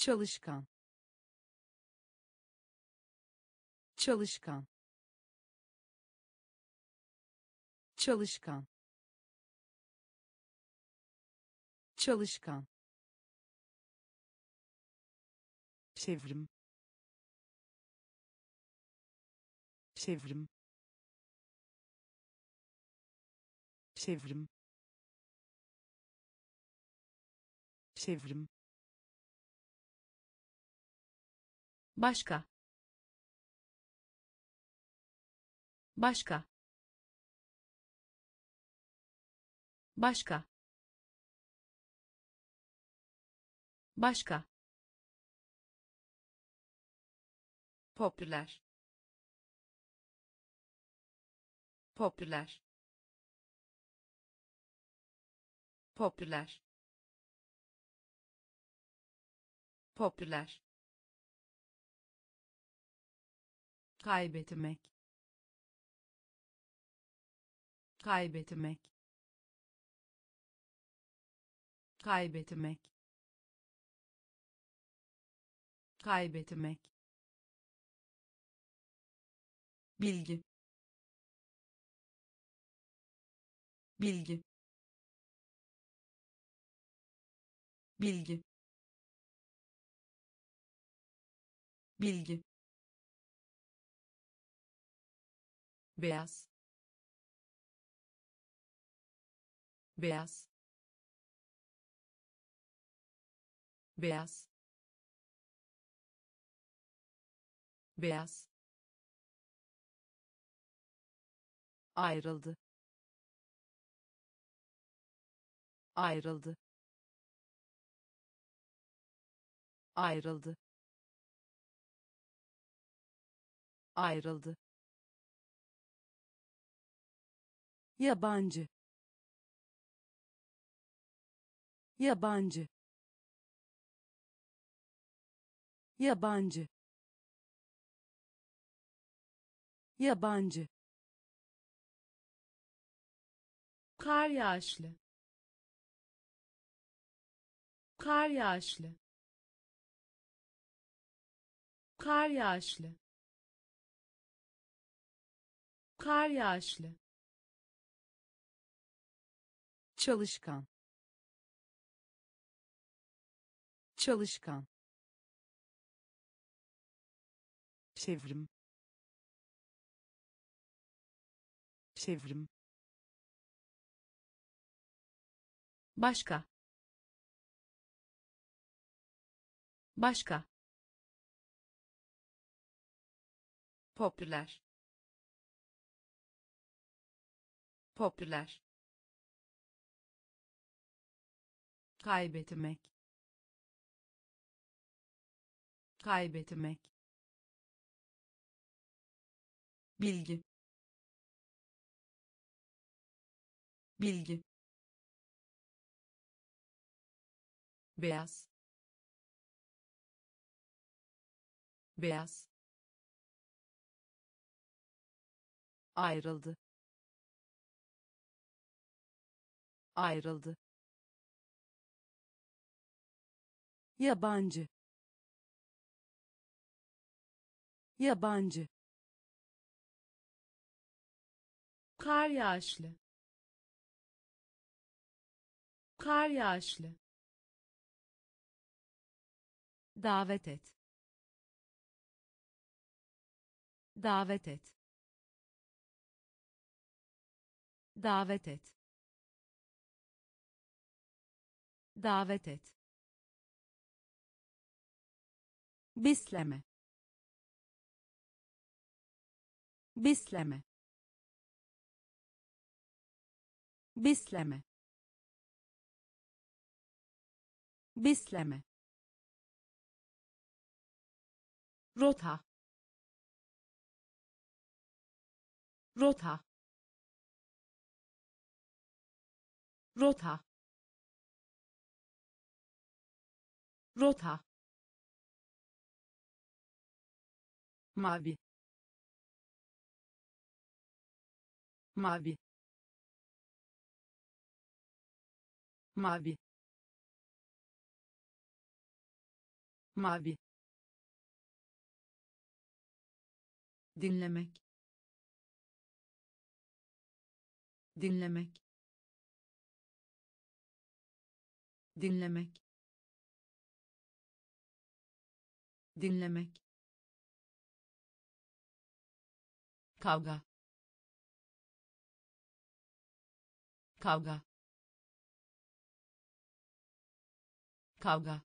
çalışkan, çalışkan, çalışkan, çalışkan, çevrim, çevrim, çevrim, çevrim, başka, başka, başka, başka, popüler, popüler, popüler, popüler, kaybetmek, kaybetmek, kaybetmek, kaybetmek, bilgi, bilgi, bilgi, bilgi, beyaz, beyaz, beyaz, beyaz, ayrıldı, ayrıldı, ayrıldı, ayrıldı, yabancı, yabancı, yabancı, yabancı, kar yağışlı, kar yağışlı, kar yağışlı, kar yağışlı, çalışkan, çalışkan, çevrim, çevrim, başka, başka, popüler, popüler, kaybetmek, kaybetmek, bilgi, bilgi, beyaz, beyaz, ayrıldı, ayrıldı, yabancı, yabancı, kar yağışlı, kar yağışlı, davet et, davet et, davet et, davet et, besleme, besleme, besleme, besleme, rota, rota, rota, rota, mavi, mavi, mavi, mavi, dinlemek, dinlemek, dinlemek, dinlemek, kavga, kavga, kavga,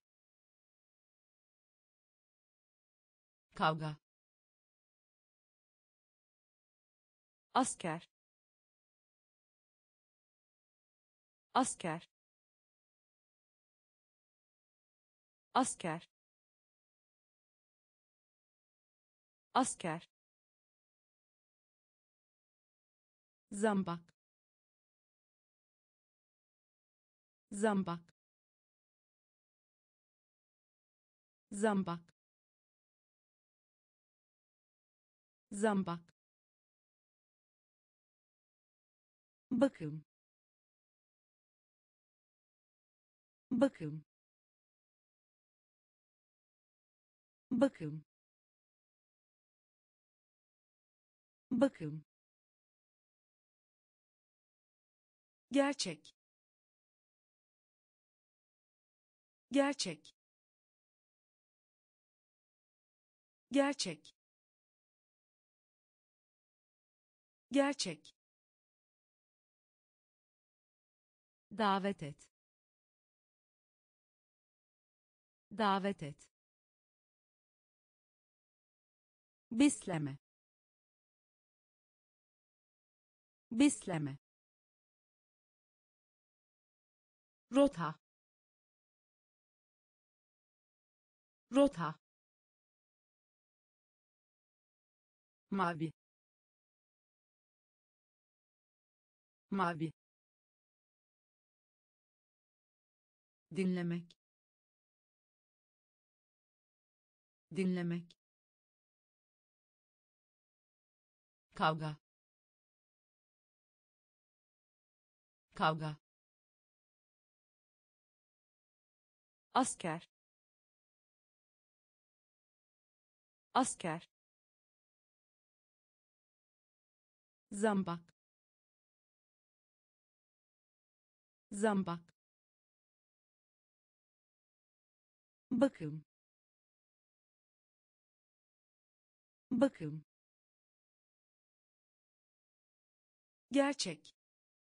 kavga, asker, asker, asker, asker, zambak, zambak, zambak, zambak, bakım, bakım, bakım, bakım, gerçek, gerçek, gerçek, gerçek, davet et, davet et, besleme, besleme, rota, rota, mavi, mavi, dinlemek, dinlemek, kavga, kavga, asker, asker, zambak, zambak, bakım, bakım, gerçek,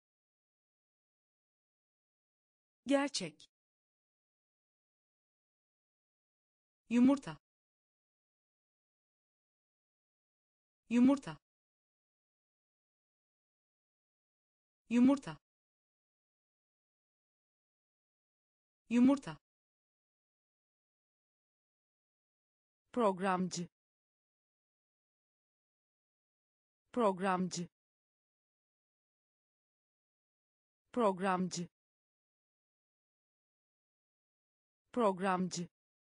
gerçek, yumurta, yumurta, yumurta, yumurta, programcı, programcı, programcı, programcı,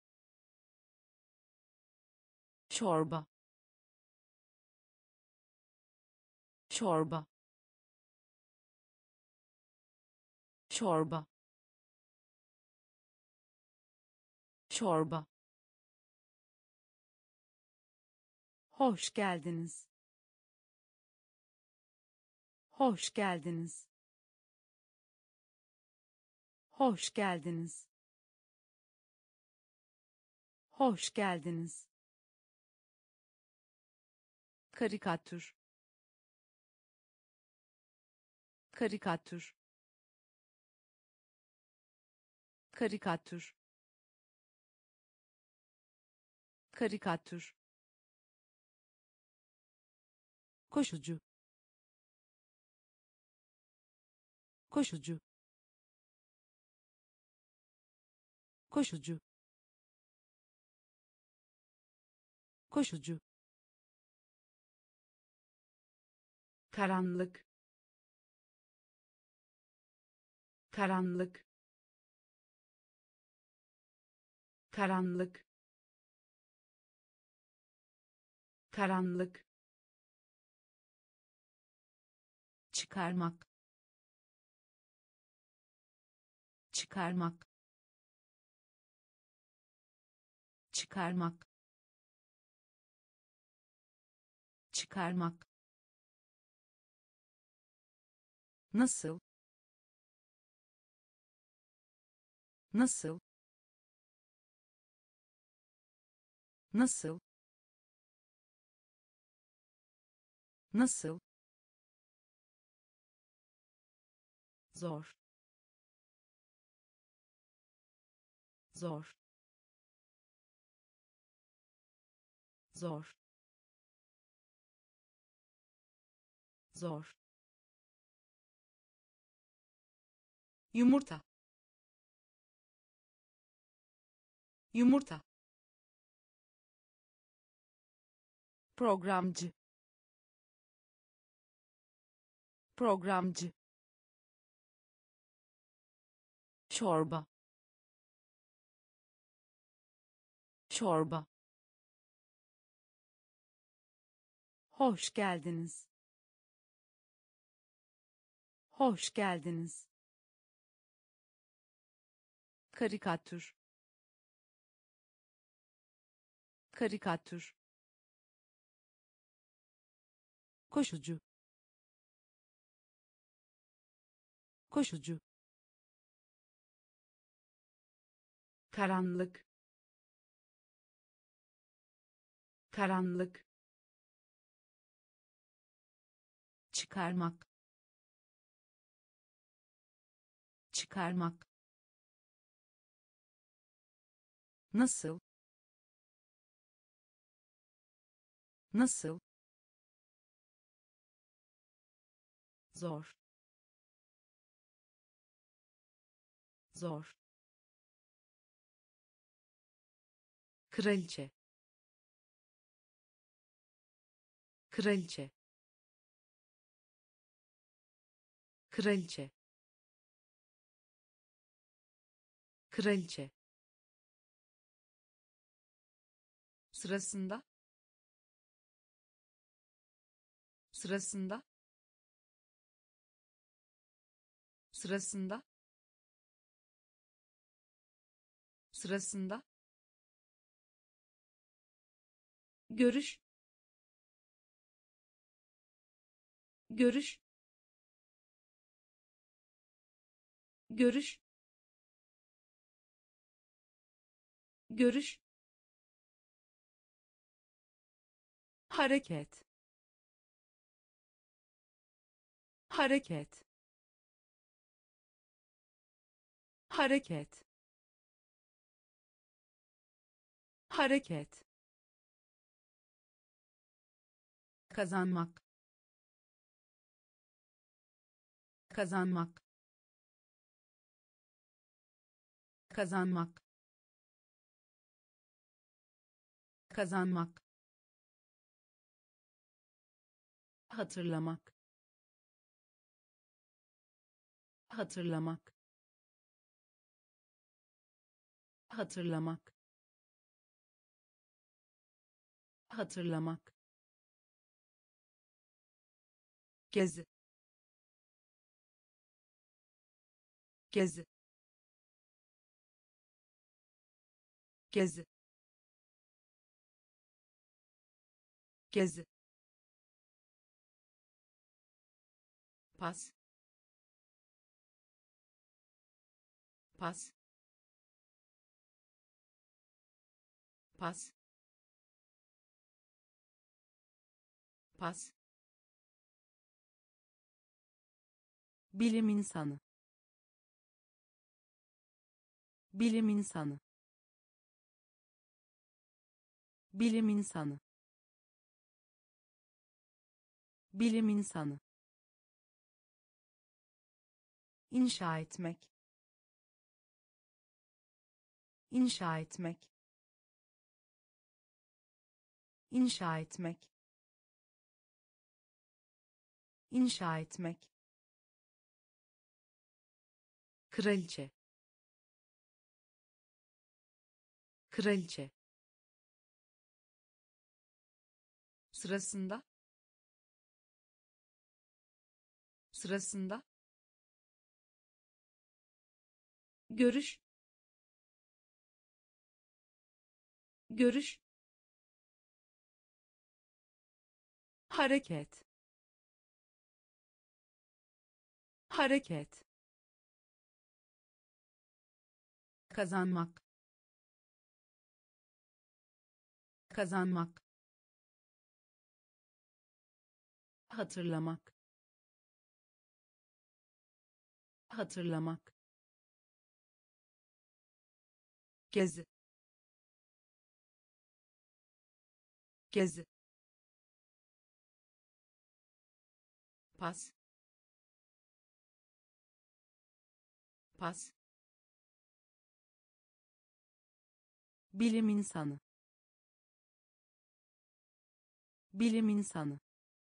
çorba, çorba, çorba, çorba, hoş geldiniz, hoş geldiniz, hoş geldiniz, hoş geldiniz, karikatür, karikatür, karikatür, karikatür, koşucu, koşucu, koşucu, koşucu, karanlık, karanlık, karanlık, karanlık, çıkarmak, çıkarmak, çıkarmak, çıkarmak, nasıl, nasıl, nasıl, nasıl, zor, zor, zor, zor, yumurta, yumurta, programcı, programcı, çorba, çorba, hoş geldiniz, hoş geldiniz, karikatür, karikatür, koşucu, koşucu, karanlık, karanlık, çıkarmak, çıkarmak, nasıl, nasıl, zor, zor, kraliçe, kraliçe, kraliçe, kraliçe, sırasında, sırasında, sırasında, sırasında, görüş, görüş, görüş, görüş, hareket, hareket, hareket, hareket, kazanmak, kazanmak, kazanmak, kazanmak, hatırlamak, hatırlamak, hatırlamak, hatırlamak, gezi, gezi, gezi, gezi, pas, pas, pas, pas, bilim insanı, bilim insanı, bilim insanı, bilim insanı, inşa etmek, inşa etmek, inşa etmek, inşa etmek, kraliçe, kraliçe, sırasında, sırasında, görüş, görüş, hareket, hareket, kazanmak, kazanmak, hatırlamak, hatırlamak, gezi, gezi, pas, pas, bilim insanı, bilim insanı,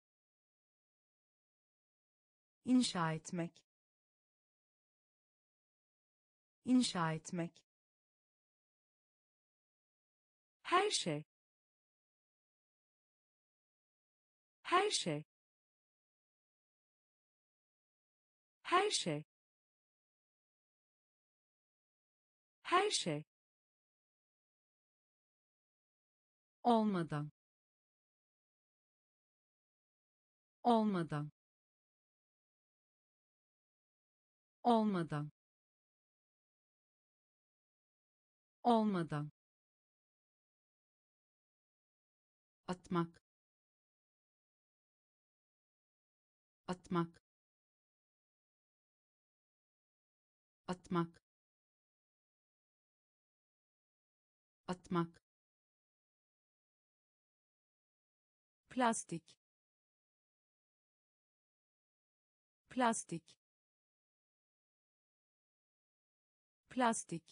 inşa etmek, inşa etmek, Her şey. Her şey. Her şey. Her şey. olmadan, olmadan, olmadan, olmadan, atmak, atmak, atmak, atmak, Plastik. Plastik. Plastik.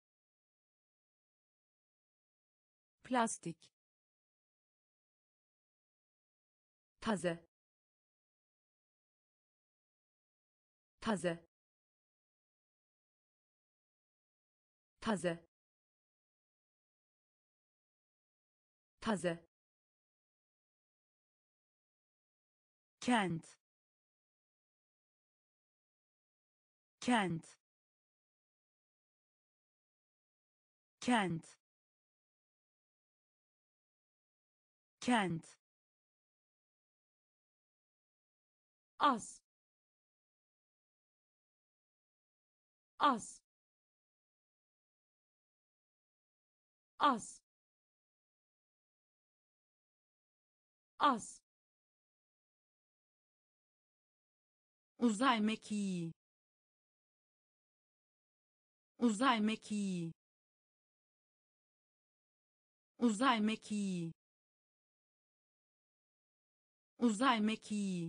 Plastik. taze, taze, taze, taze, kent, kent, kent, kent, az, az, az, az, uzay mekiği, uzay mekiği, uzay mekiği, uzay mekiği,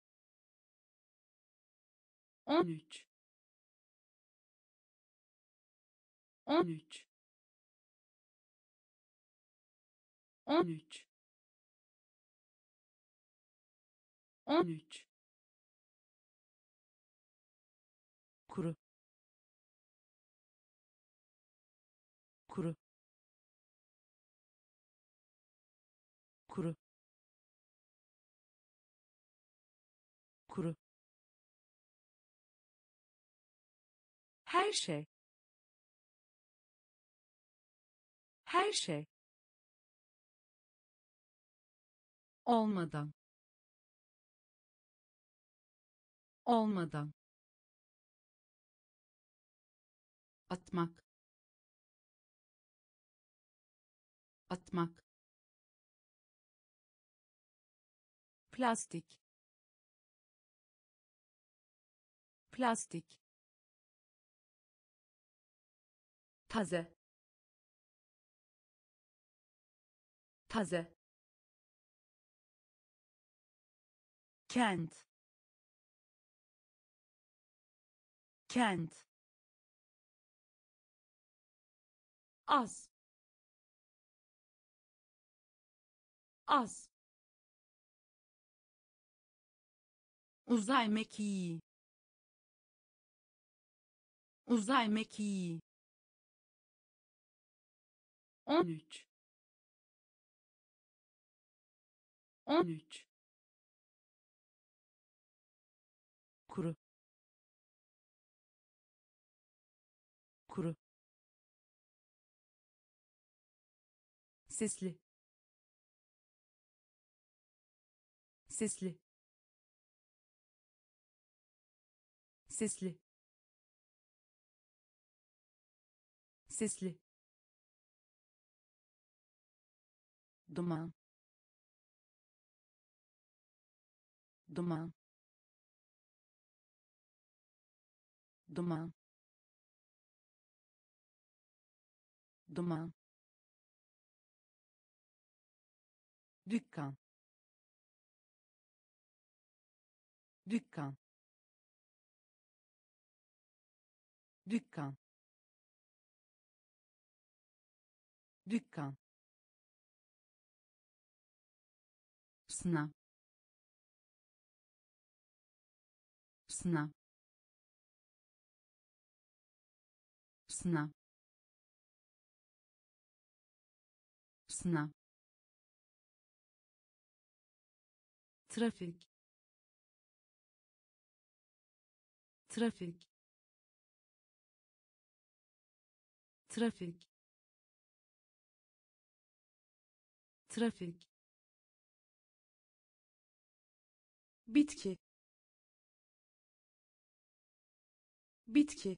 13, 13, 13, 13, kuru, kuru, kuru, kuru, Her şey. Her şey. olmadan, olmadan, atmak, atmak, Plastik. Plastik. taze, taze, kent, kent, az, az, uzay mekiği, uzay mekiği, 13, 13, kuru, kuru, sesli, sesli, sesli, sesli, duman, duman, duman, duman, dükkan, dükkan, dükkan, dükkan, sınav, sınav, sınav, sınav, trafik, trafik, trafik, trafik, bitki, bitki,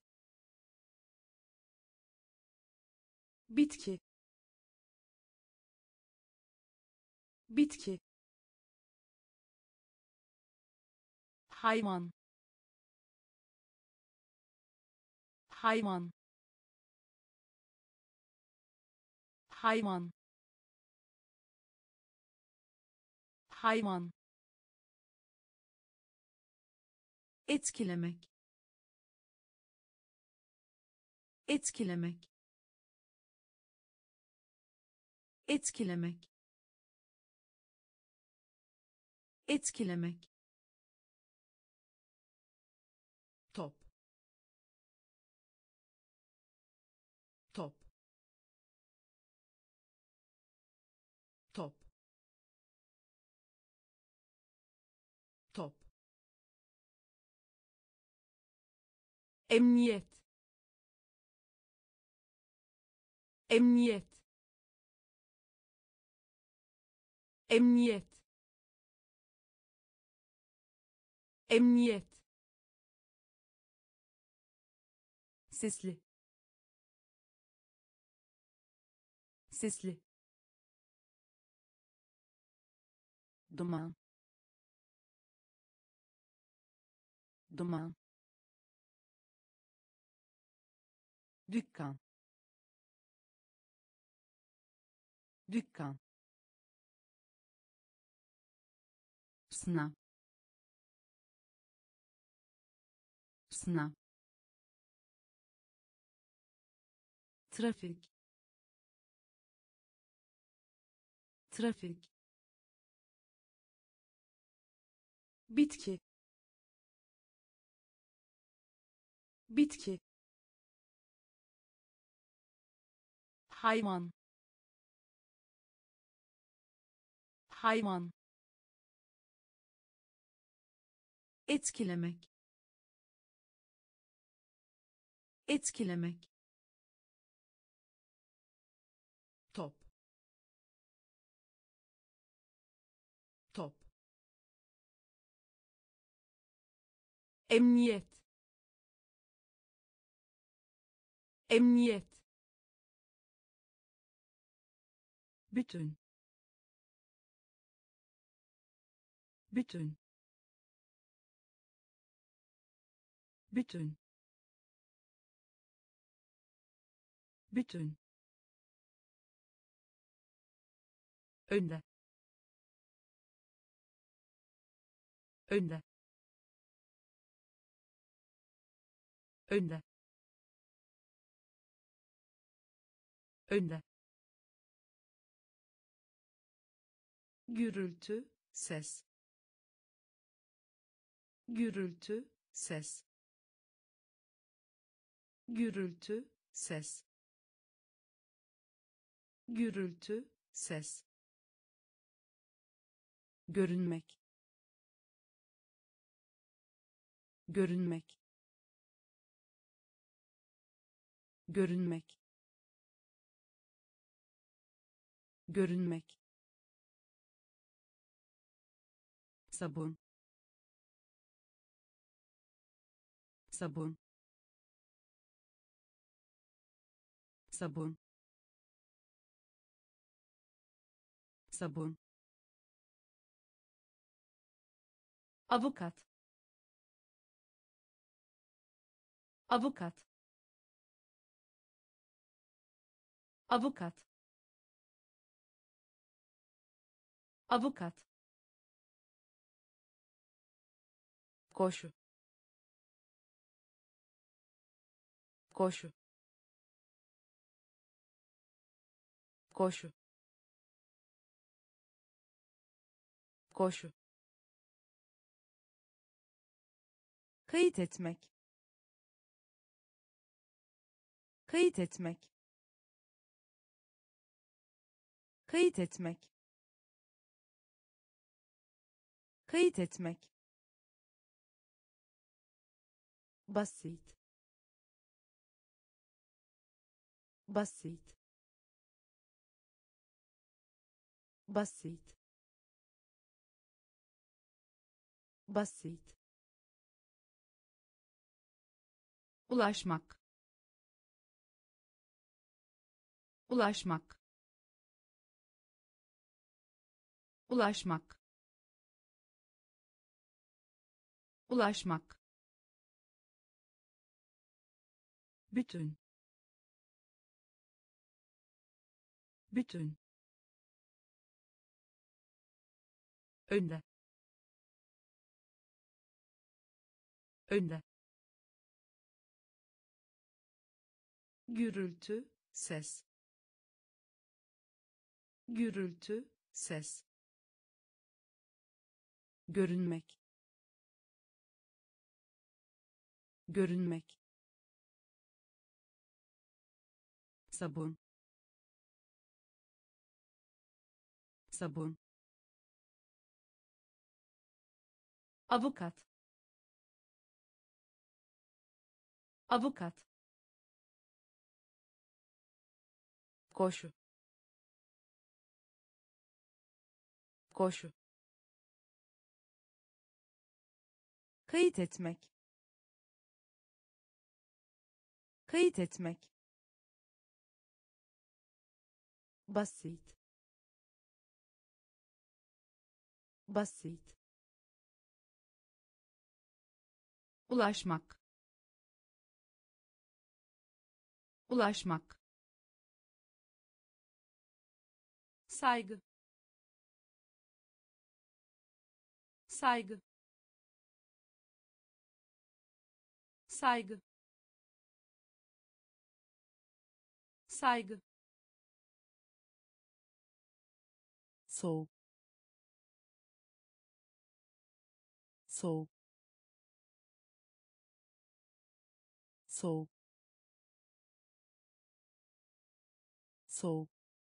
bitki, bitki, hayvan, hayvan, hayvan, hayvan, etkilemek, etkilemek, etkilemek, etkilemek, top, top, top, top, emniyet, emniyet, emniyet, emniyet, sesli, sesli, duman, duman, dükkan, dükkan, sınav, sınav, trafik, trafik, bitki, bitki, hayvan, hayvan, etkilemek, etkilemek, top, top, emniyet, emniyet, bütün, bütün, bütün, bütün, önde, önde, önde, önde, gürültü, ses, gürültü, ses, gürültü, ses, gürültü, ses, görünmek, görünmek, görünmek, görünmek, sabun, sabun, sabun, sabun, avukat, avukat, avukat, avukat, koşu, koşu, koşu, koşu, kayıt etmek, kayıt etmek, kayıt etmek, kayıt etmek, basit, basit, basit, basit, ulaşmak, ulaşmak, ulaşmak, ulaşmak, bütün, bütün, önde, önde, gürültü, ses, gürültü, ses, görünmek, görünmek, sabun, sabun, avukat, avukat, koşu, koşu, kayıt etmek, kayıt etmek, basit, basit, ulaşmak, ulaşmak, saygı, saygı, saygı, saygı, soğuk, soğuk, soğuk, soğuk,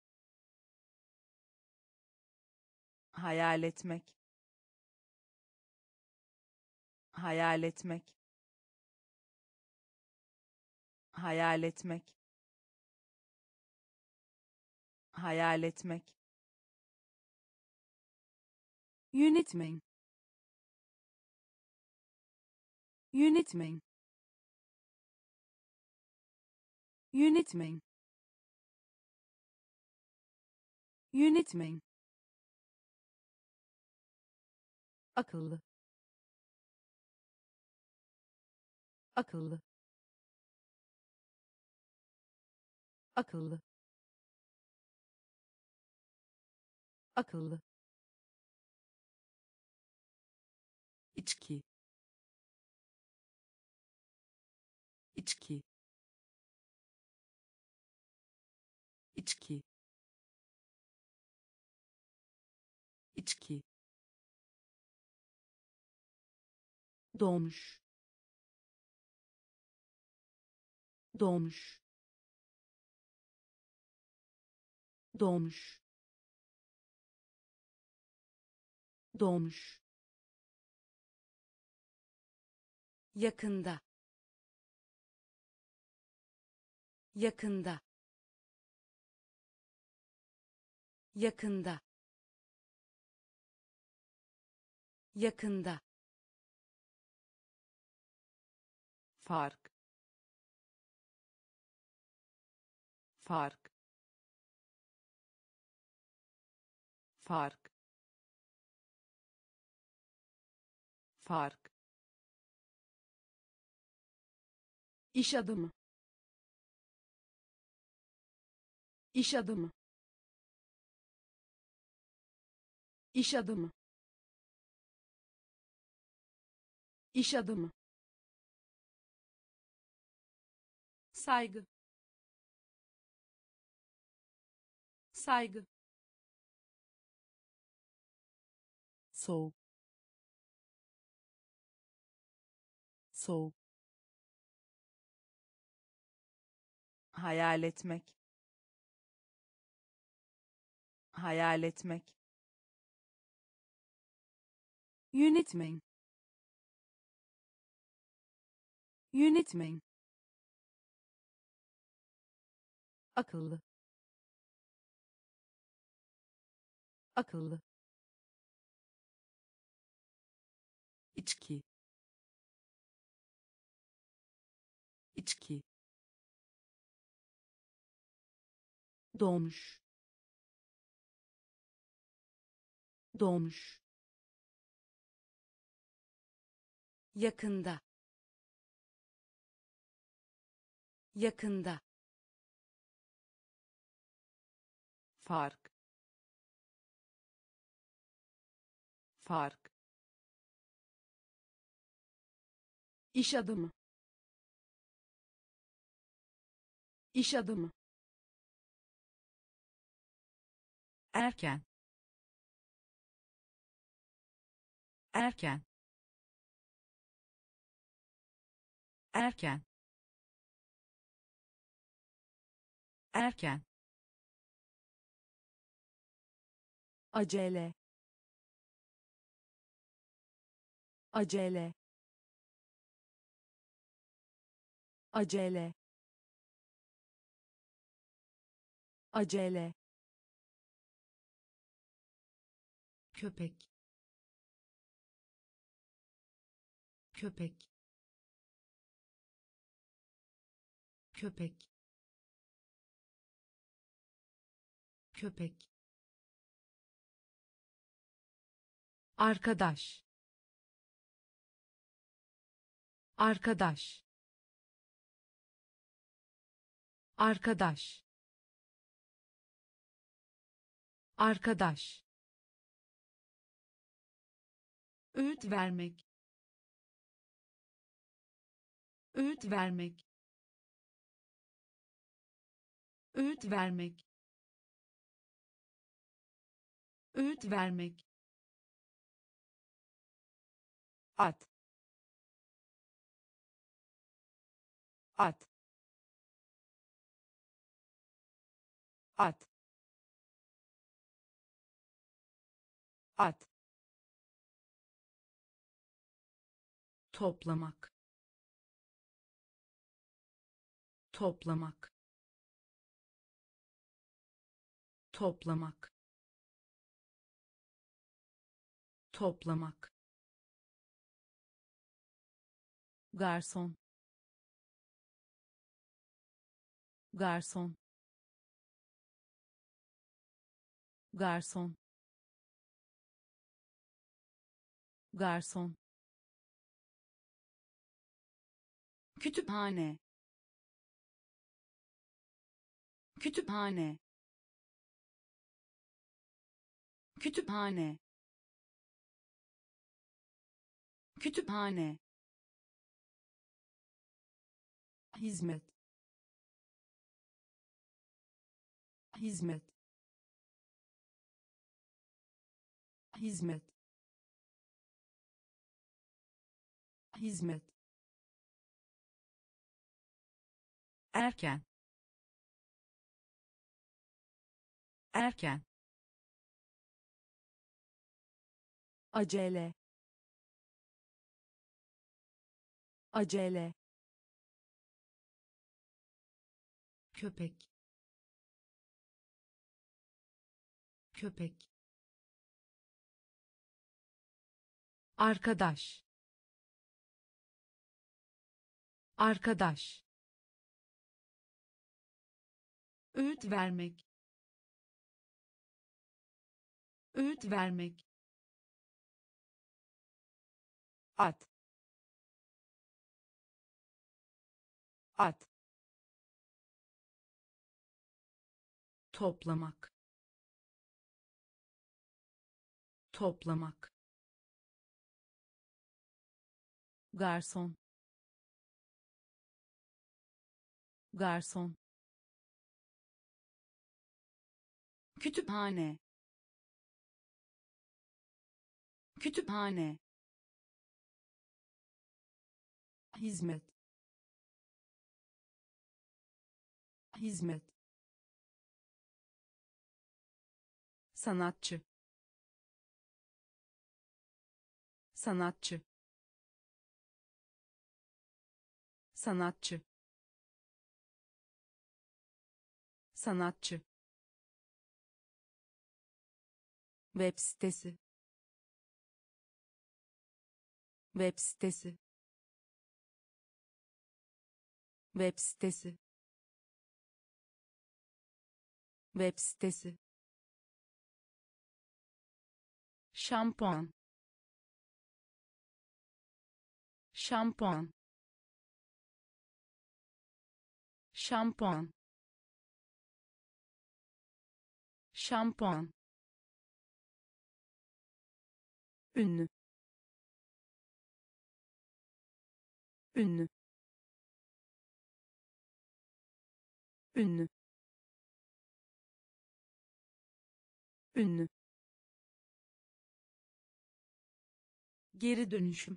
hayal etmek, hayal etmek, hayal etmek, hayal etmek, yönetmen, yönetmen, yönetmen, yönetmen, akıllı, akıllı, akıllı, akıllı, içki, içki, içki, içki, doğmuş, doğmuş, doğmuş, doğmuş, yakında, yakında, yakında, yakında, fark, fark, fark, fark, iş adamı, iş adamı, iş adamı, iş adamı, saygı, saygı, soğuk, soğuk, hayal etmek, hayal etmek, yönetmen, yönetmen, akıllı, akıllı, içki, içki, doğmuş, doğmuş, yakında, yakında, fark, fark, iş adamı, iş adamı, erken, erken, erken, erken, acele, acele, acele, acele, köpek, köpek, köpek, köpek, arkadaş, arkadaş, arkadaş, arkadaş, öğüt vermek, öğüt vermek, öğüt vermek, öğüt vermek, at, at, at, at, toplamak, toplamak, toplamak, toplamak, garson, garson, garson, garson, kütüphane, kütüphane, kütüphane, kütüphane, hizmet, hizmet, hizmet, hizmet, erken, erken, acele, acele, köpek, köpek, arkadaş, arkadaş, öğüt vermek, öğüt vermek, at, at, toplamak, toplamak, garson, garson, kütüphane, kütüphane, hizmet, hizmet, sanatçı, sanatçı, sanatçı, sanatçı, web sitesi, web sitesi, web sitesi, web sitesi, şampuan, şampuan, şampuan, şampuan, ünlü, ünlü, ünlü, ünlü, geri dönüşüm,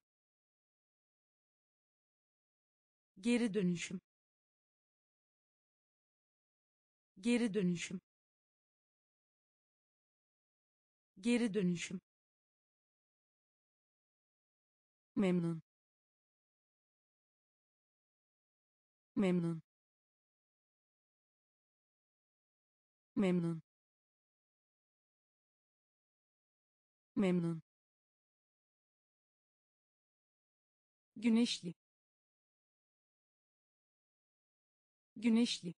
geri dönüşüm, geri dönüşüm, geri dönüşüm, memnun, memnun, memnun, memnun, güneşli, güneşli,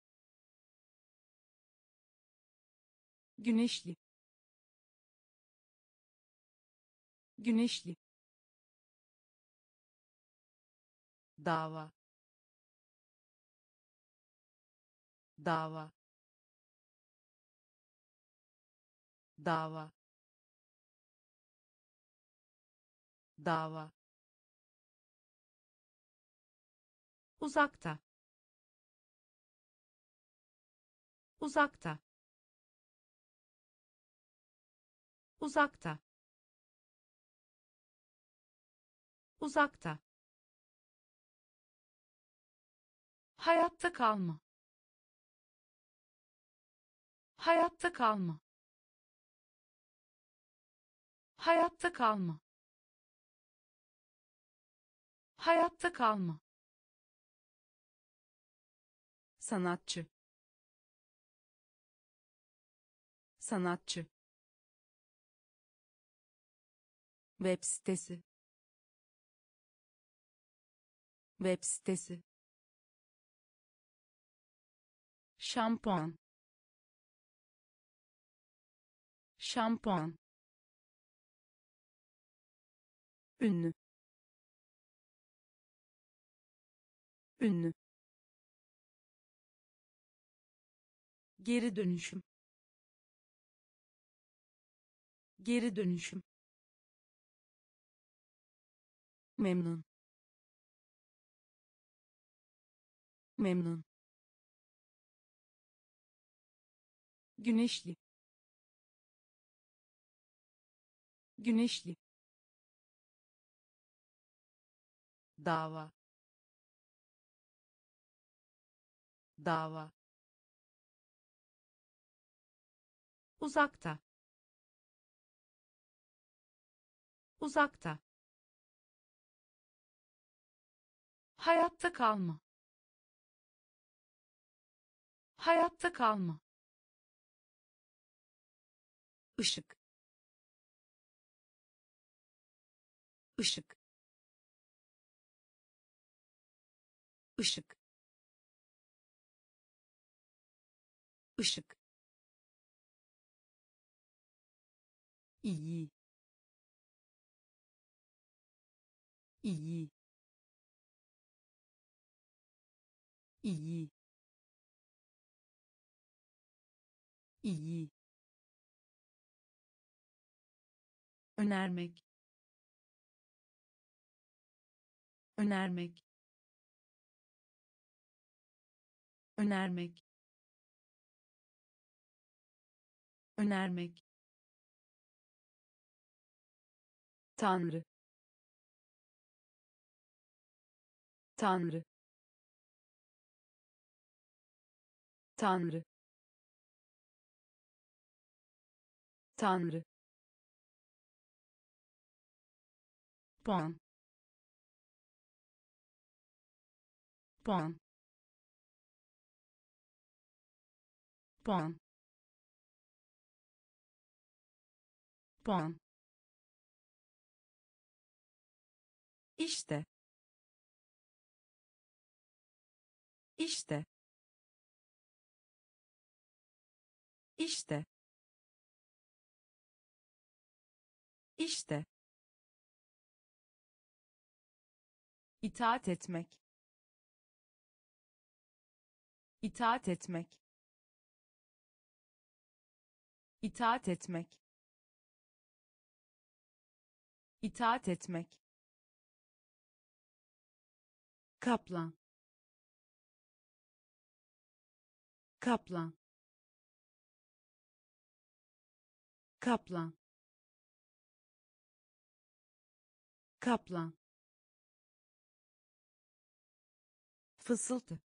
güneşli, güneşli, dava, dava, dava, dava, uzakta, uzakta, uzakta, uzakta, hayatta kalma, hayatta kalma, hayatta kalma, hayatta kalma, sanatçı, sanatçı, web sitesi, web sitesi, şampuan, şampuan, ünlü, ünlü, geri dönüşüm, geri dönüşüm, memnun, memnun, güneşli, güneşli, dava, dava, uzakta, uzakta, hayatta kalma, hayatta kalma, ışık, ışık, ışık, ışık, iyi, iyi, iyi, iyi, önermek, önermek, önermek, önermek, Tanrı, Tanrı, Tanrı, Tanrı, puan, puan, puan, puan, işte, işte, işte, işte, itaat etmek, itaat etmek, itaat etmek, itaat etmek, kaplan, kaplan, kaplan, kaplan, fısıltı,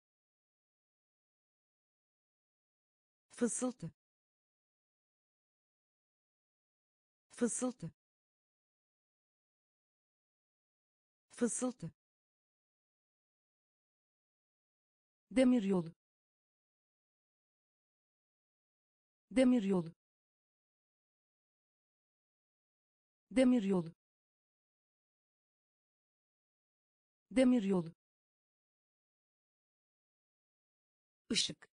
fısıltı, fısıltı, fısıltı, demiryolu, demiryolu, demiryolu, demiryolu, ışık,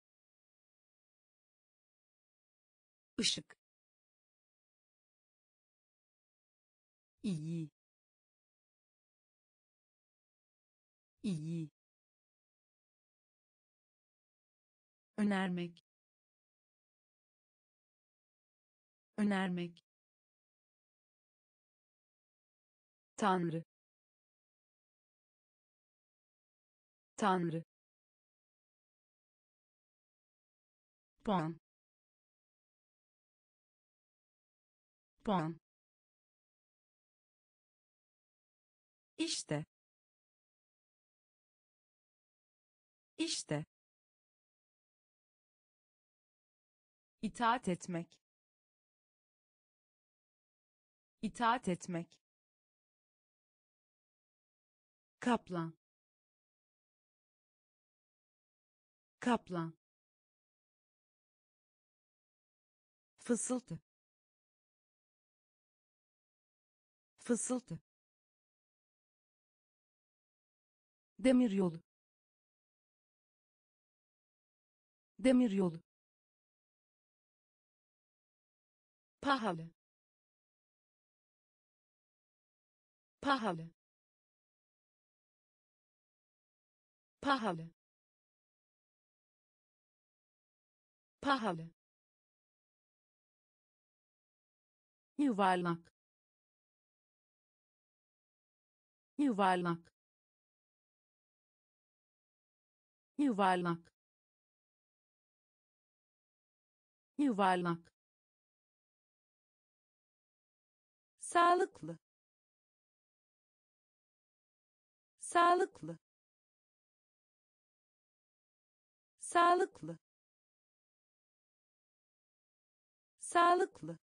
ışık, iyi, iyi, önermek, önermek, Tanrı, Tanrı, puan, puan, işte, işte, itaat etmek, itaat etmek, kaplan, kaplan, fısıltı, fısıltı, demiryolu, demiryolu, pahalı, pahalı, pahalı, pahalı, yuvarlak, yuvarlak, yuvarlak, yuvarlak, sağlıklı, sağlıklı, sağlıklı, sağlıklı,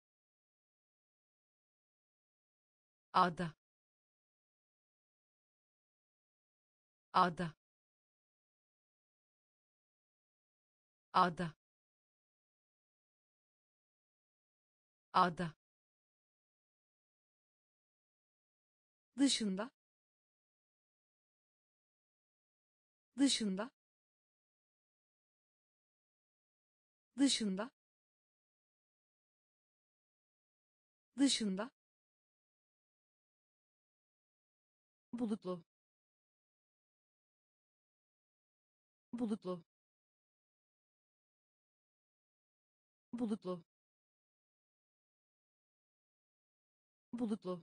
ada, ada, ada, ada, dışında, dışında, dışında, dışında, bulutlu, bulutlu, bulutlu, bulutlu,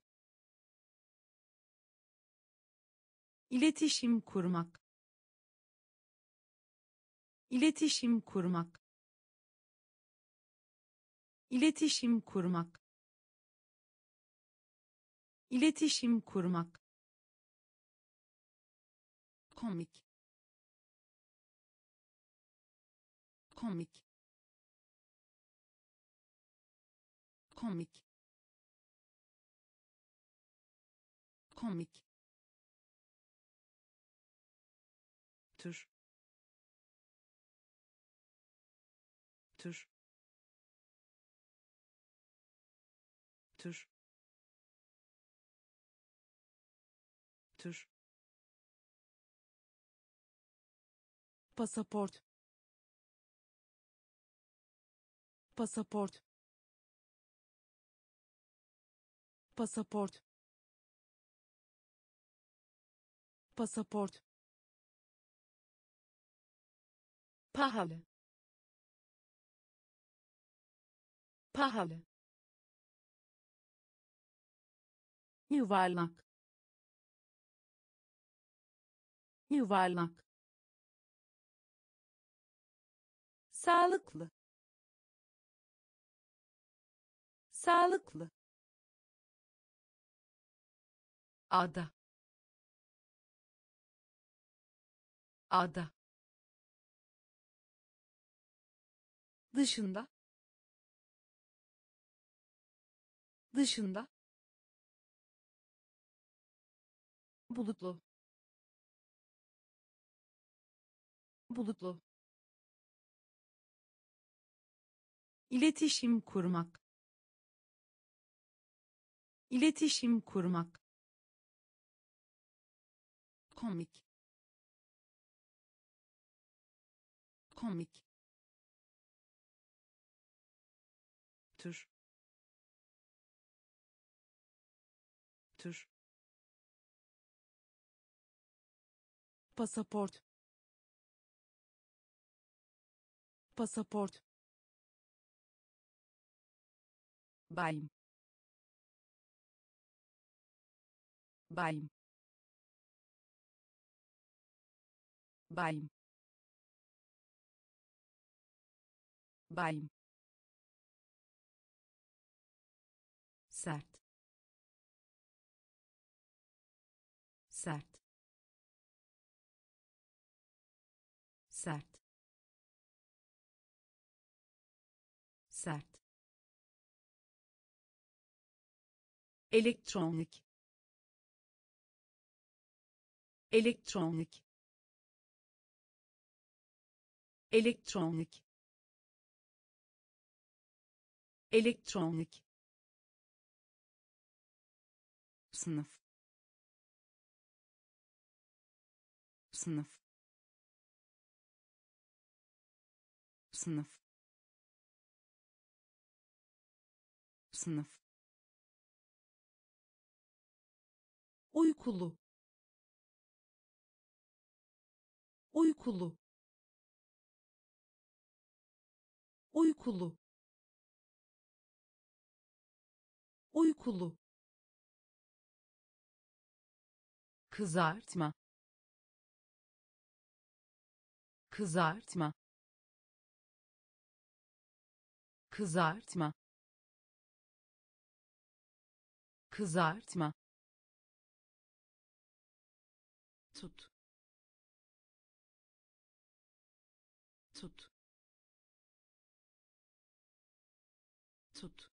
iletişim kurmak, iletişim kurmak, iletişim kurmak, iletişim kurmak, komik, komik, komik, komik, tür, tür, tür, tür, pasaport, pasaport, pasaport, pasaport, pahalı, pahalı, yuvarlak, yuvarlak, sağlıklı, sağlıklı, ada, ada, dışında, dışında, bulutlu, bulutlu, iletişim kurmak, iletişim kurmak, komik, komik, tür, tür, pasaport, pasaport, bayım, bayım, bayım, bayım, sert, sert, sert, sert, elektronik, elektronik, elektronik, elektronik, sınıf, sınıf, sınıf, sınıf, uykulu, uykulu, uykulu, uykulu, kızartma, kızartma, kızartma, kızartma, tut, tut, tut,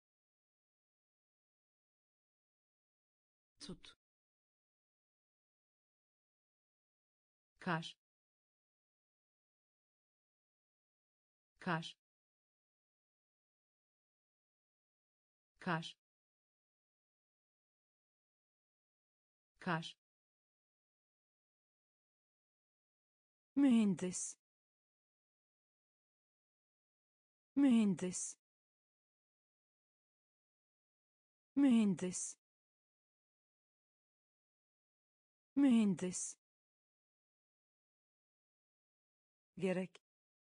tut, kar, kar, kar, kar, mühendis, mühendis, mühendis, mühendis, gerek,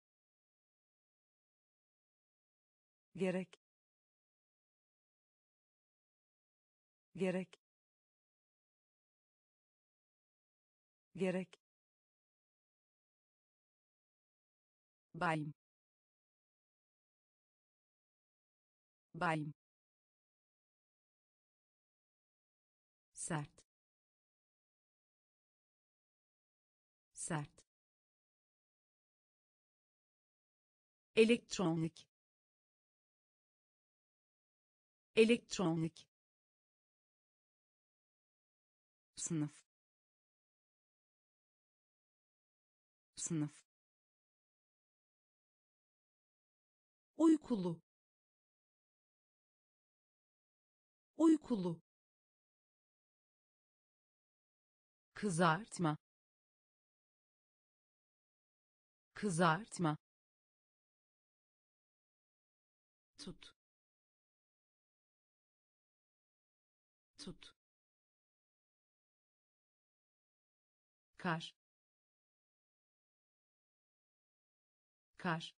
gerek, gerek, gerek, bayım, bayım, sert, sert, elektronik, elektronik, sınıf, sınıf, uykulu, uykulu, kızartma, kızartma, tut, tut, kar, kar,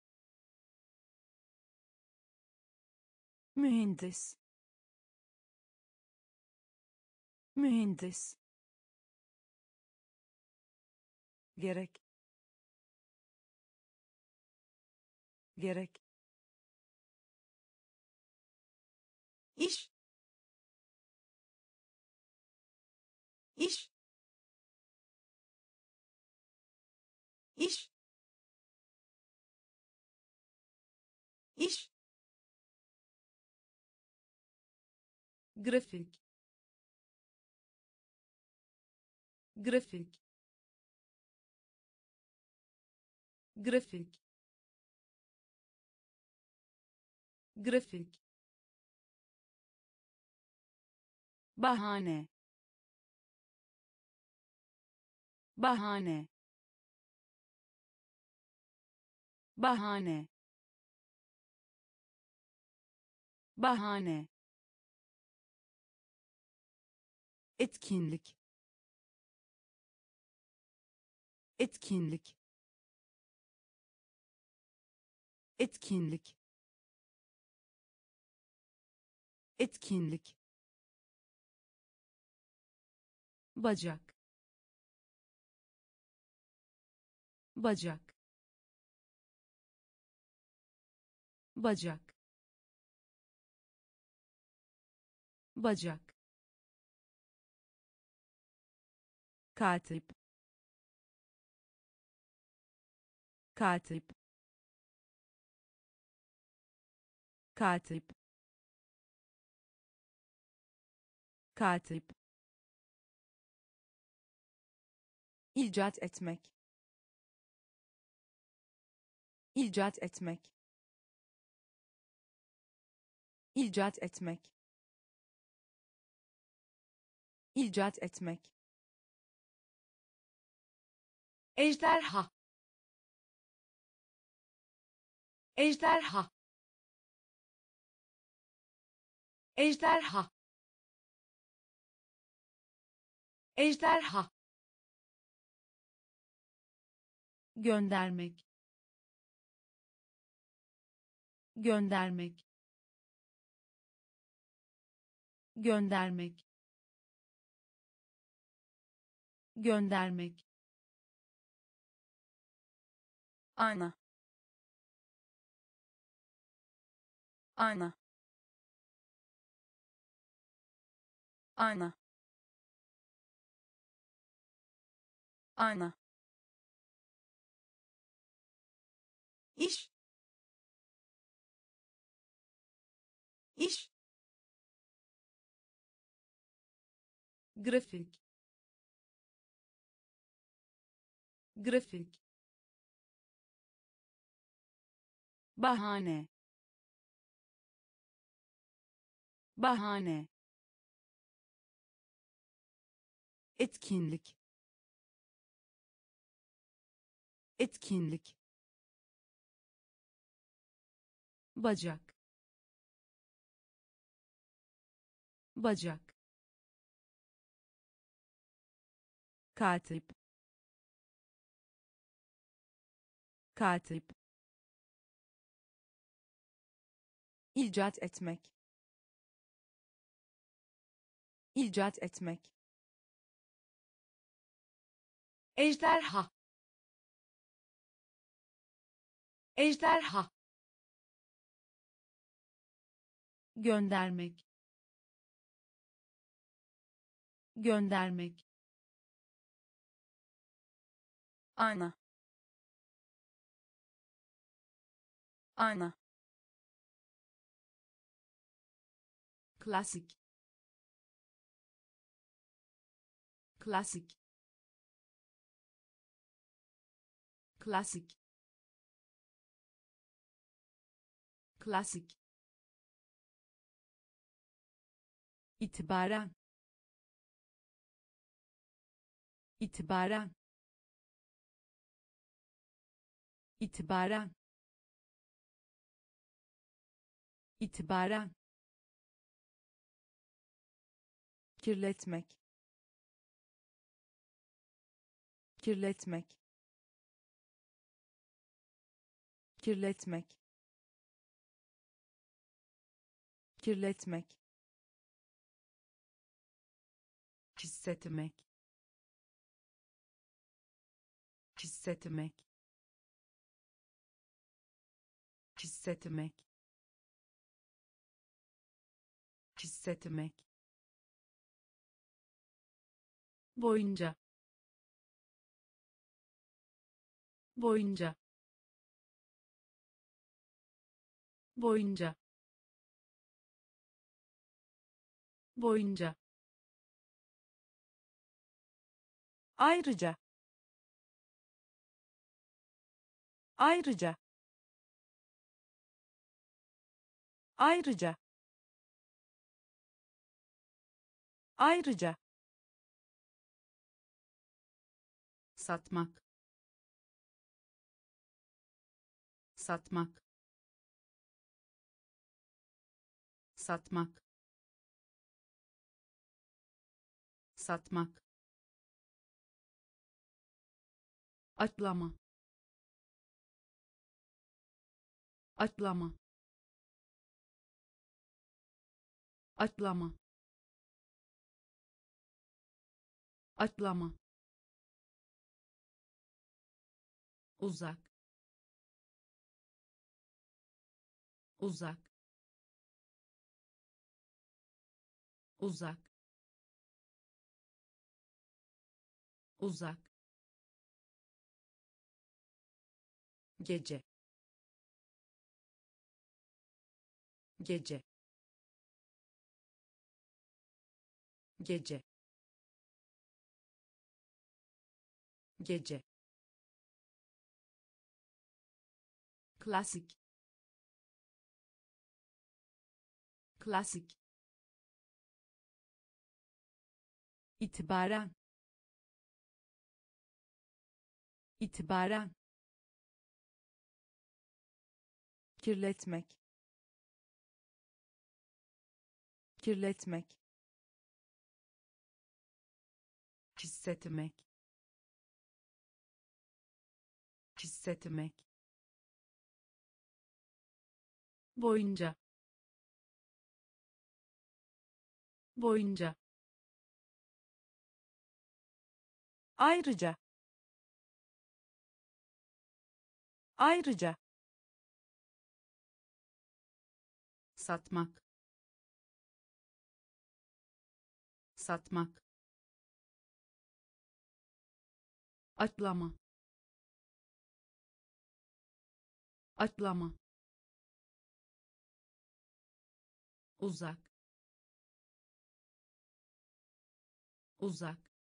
mühendis, mühendis, gerek, gerek, iş, iş, iş, iş, grafik, grafik, grafik, grafik, bahane, bahane, bahane, bahane, etkinlik, etkinlik, etkinlik, etkinlik, bacak, bacak, bacak, bacak, katip, katip, katip, katip, icat etmek, icat etmek, icat etmek, icat etmek, ejderha, ejderha, ejderha, ejderha, göndermek, göndermek, göndermek, göndermek, ana, ana, ana, ana, iş, iş, grafik, grafik, bahane, bahane, etkinlik, etkinlik, bacak, bacak, katip, katip, icat etmek, icat etmek, ejderha, ejderha, göndermek, göndermek, ayna, ayna, klasik, klasik, klasik, klasik, itibaren, itibaren, itibaren, itibaren, kirletmek, kirletmek, kirletmek, kirletmek, hissetmek, hissetmek, hissetmek, hissetmek, boyunca, boyunca, boyunca, boyunca, ayrıca, ayrıca, ayrıca, ayrıca, satmak, satmak, satmak, satmak, atlama, atlama, atlama, atlama, uzak, uzak, uzak, uzak, gece, gece, gece, gece, klasik, klasik, itibaren, itibaren, kirletmek, kirletmek, hissetmek, hissetmek, boyunca, boyunca, ayrıca, ayrıca, satmak, satmak, atlama, atlama, uzak, uzak,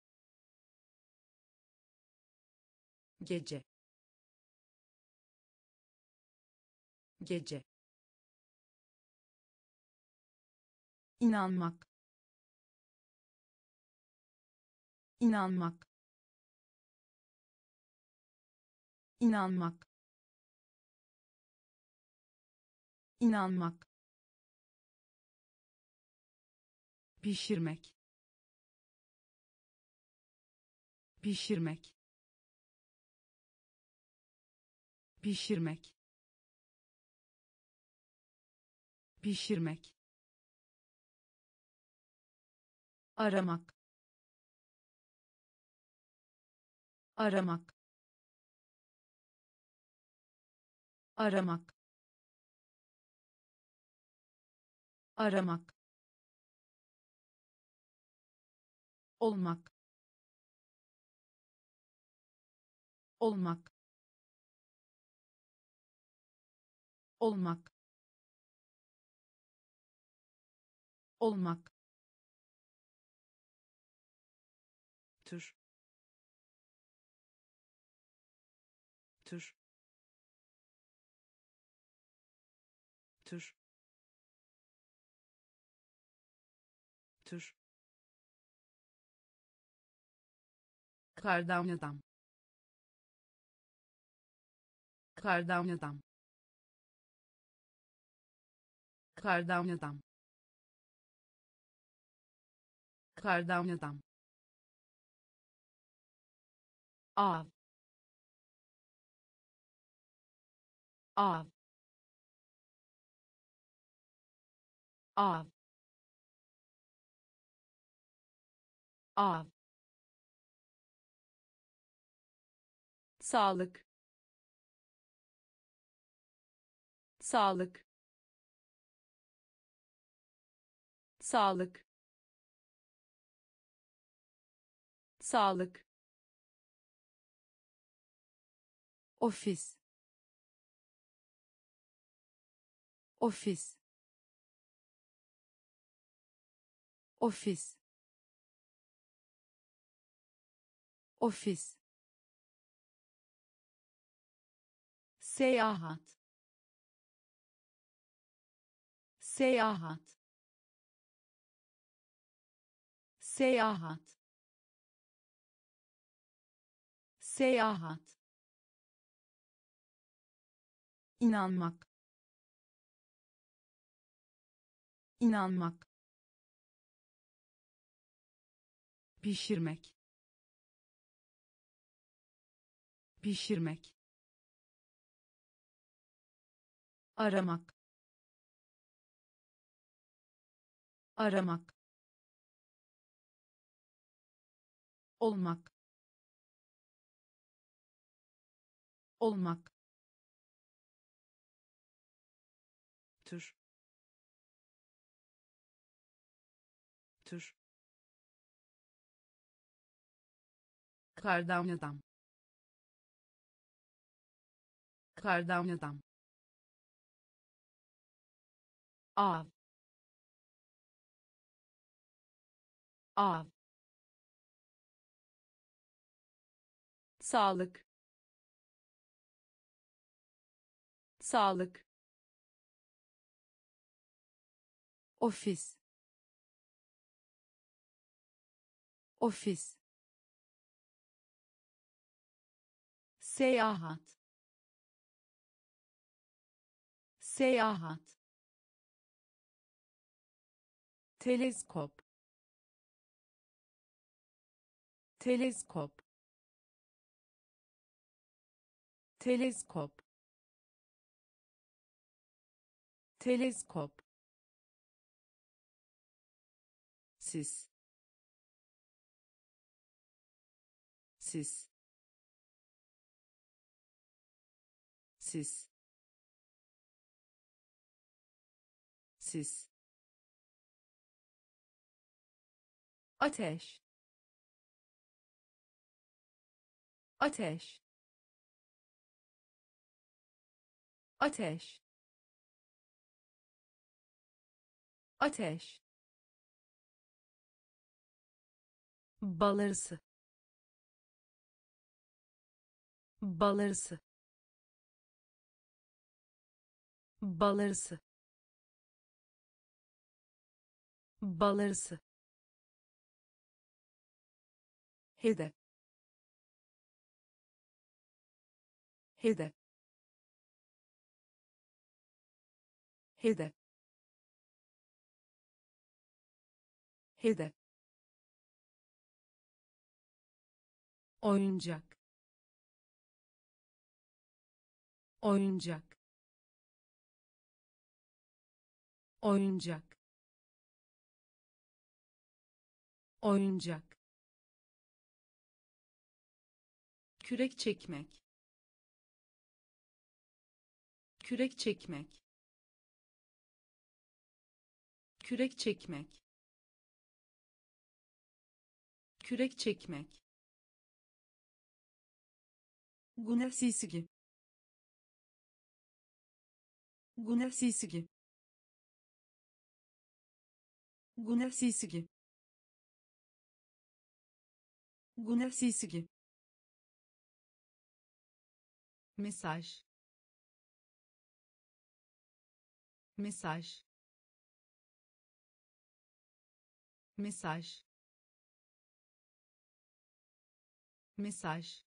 gece, gece, inanmak, inanmak, inanmak, inanmak, pişirmek, pişirmek, pişirmek, pişirmek, aramak, aramak, aramak, aramak, olmak, olmak, olmak, olmak, tür, tür, tür, tür, kardan adam, kardan adam, kardan adam, kardan adam, av, av, av, av, sağlık, sağlık, sağlık, sağlık, ofis, ofis, ofis, ofis, seyahat, seyahat, seyahat, seyahat, inanmak, inanmak, pişirmek, pişirmek, aramak, aramak, olmak, olmak, tür, tür, kardan adam, kardan adam, av, av, sağlık, sağlık, ofis, ofis, seyahat, seyahat, teleskop, teleskop, teleskop, teleskop, sis, sis, sis, sis, ateş, ateş, ateş, ateş, balarısı, balarısı, balarısı, bal arısı, hedef, hedef, hedef, hedef, oyuncak, oyuncak, oyuncak, oyuncak, kürek çekmek, kürek çekmek, kürek çekmek, kürek çekmek, güneşsizgi, güneşsizgi, güneşsizgi, güneşsizgi, mesaj, mesaj, mesaj, mesaj,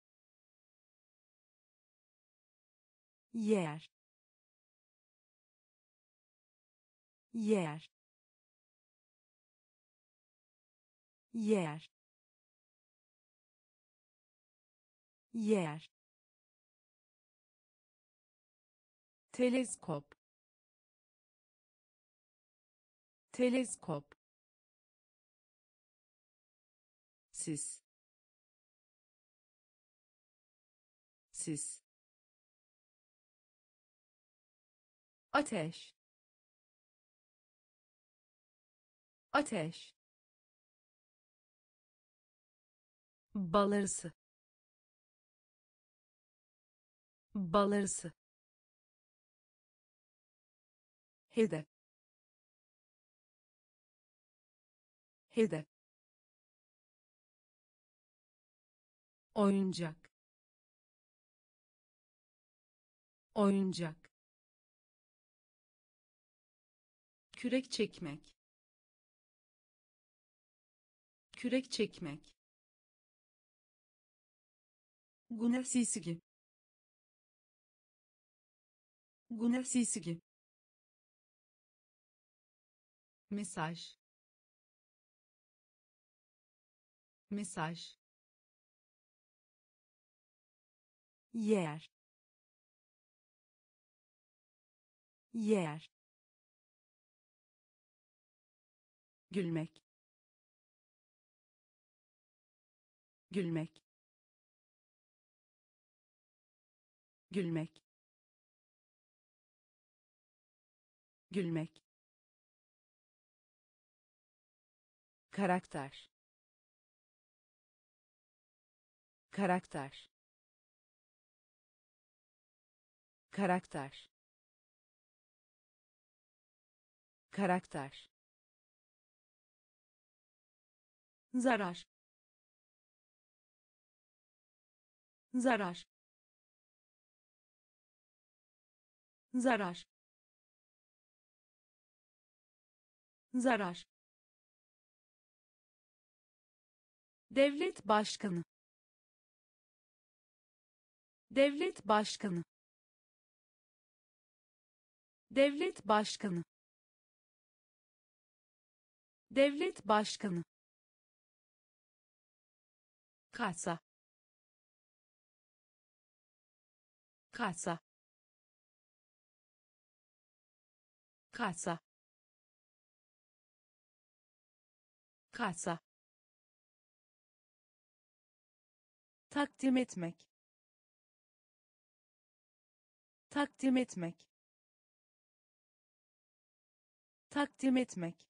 yer, yer, yer, yer, teleskop, teleskop, sis, sis, ateş, ateş, bal arısı, bal arısı, hedef, hedef, oyuncak, oyuncak, kürek çekmek, kürek çekmek, güneşsizgi, güneşsizgi, mesaj, mesaj, yer, yer, gülmek, gülmek, gülmek, gülmek, karakter, karakter, karakter, karakter, zarar, zarar, zarar, zarar, devlet başkanı, devlet başkanı, devlet başkanı, devlet başkanı, kasa, kasa, kasa, kasa, takdim etmek, takdim etmek, takdim etmek,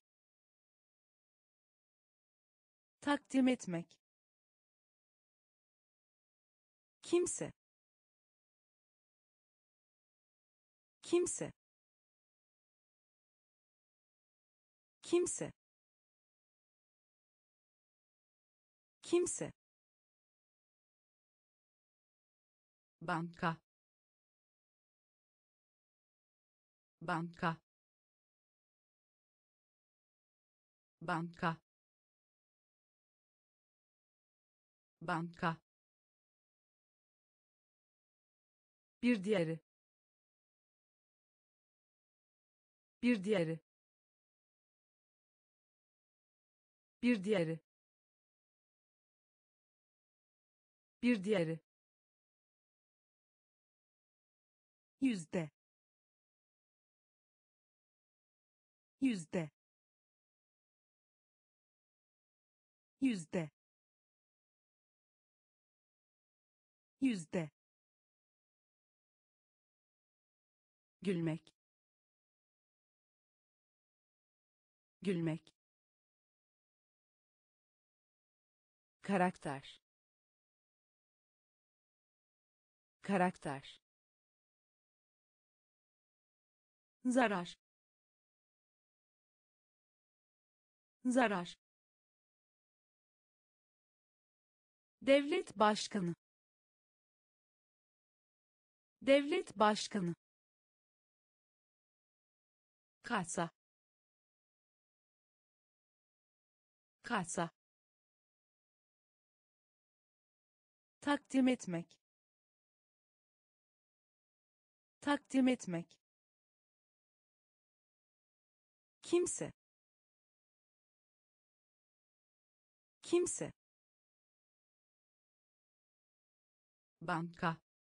takdim etmek, kimse, kimse, kimse, kimse, banka, banka, banka, banka, bir diğeri, bir diğeri, bir diğeri, bir diğeri, yüzde, yüzde, yüzde, yüzde, gülmek, gülmek, karakter, karakter, zarar, zarar, devlet başkanı, devlet başkanı, kasa, kasa, takdim etmek, takdim etmek, kimse, kimse, banka,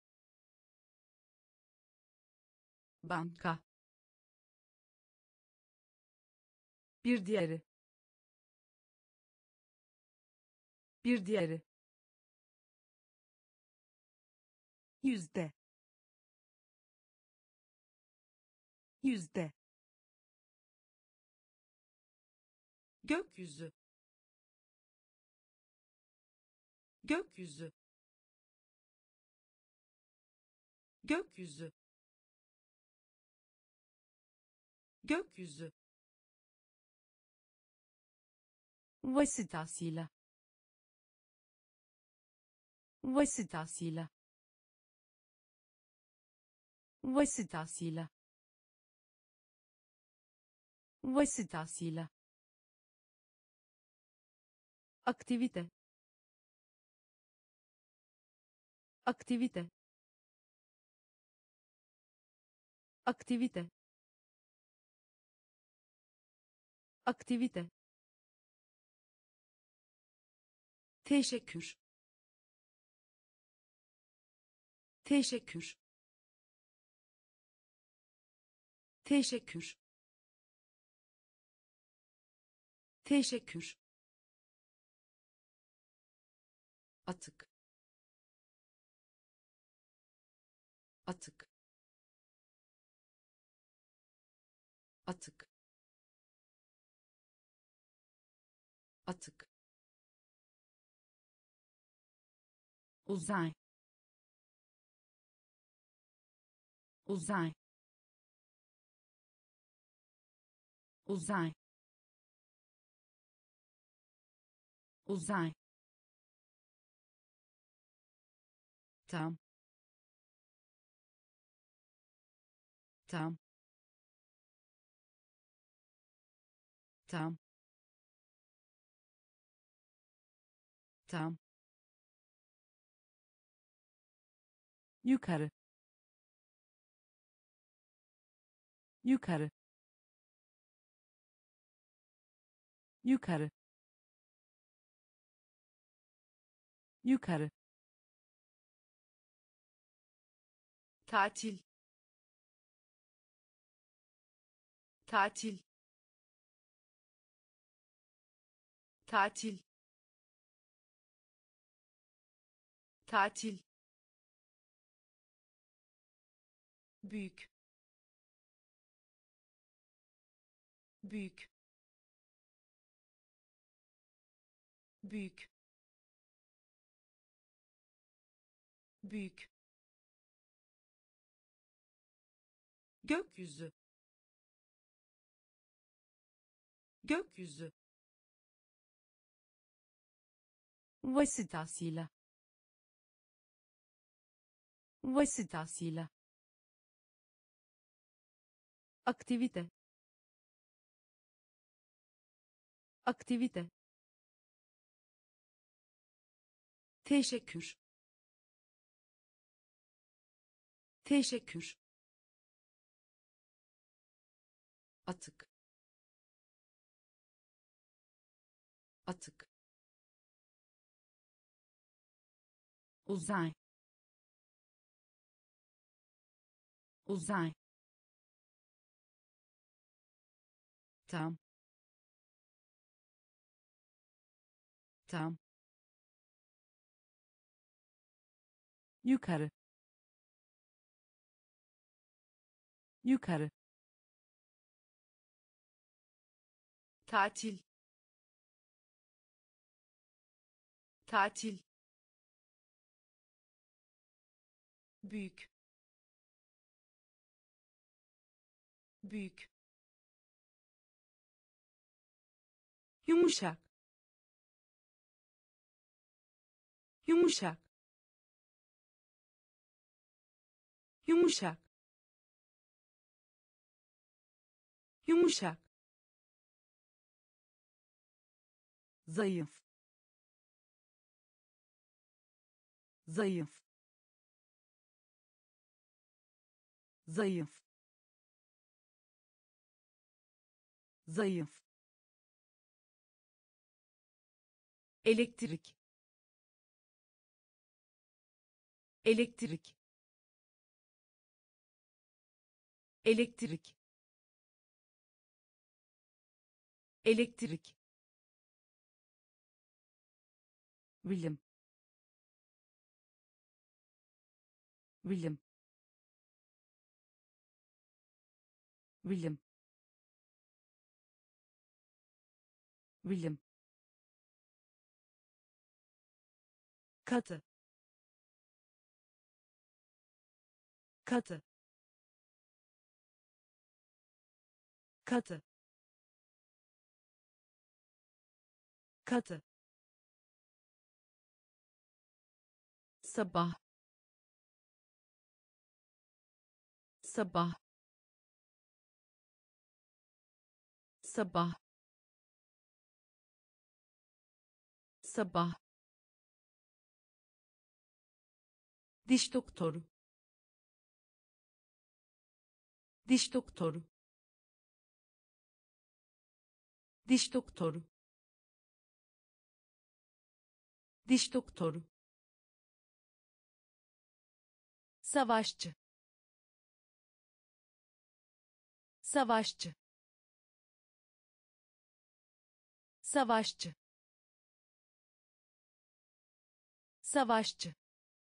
banka, bir diğeri, bir diğeri, yüzde, yüzde, gökyüzü, gökyüzü, gökyüzü, gökyüzü, vasıtasıyla, vasıtasıyla, vasıtasıyla, vasıtasıyla, aktivite, aktivite, aktivite, aktivite, teşekkür, teşekkür, teşekkür, teşekkür, atık, atık, atık, atık, uzay, uzay, uzay, uzay, tam, tam, tam, tam, yukarı, yukarı, yukarı, yukarı, tatil, tatil, tatil, tatil, büyük, büyük, büyük, büyük, gökyüzü, gökyüzü, vasıtasıyla, vasıtasıyla, aktivite, aktivite, teşekkür, teşekkür, atık, atık, uzay, uzay, tam, tam, yukarı, yukarı, tatil, tatil, büyük, büyük, yumuşak, yumuşak, yumuşak, yumuşak, zayıf, zayıf, zayıf, zayıf, elektrik, elektrik, elektrik, elektrik, bilim, bilim, bilim, bilim, katı, katı, katı, katı, sabah, sabah, sabah, sabah, diş doktoru, diş doktoru, diş doktoru, diş doktoru, savaşçı, savaşçı, savaşçı, savaşçı,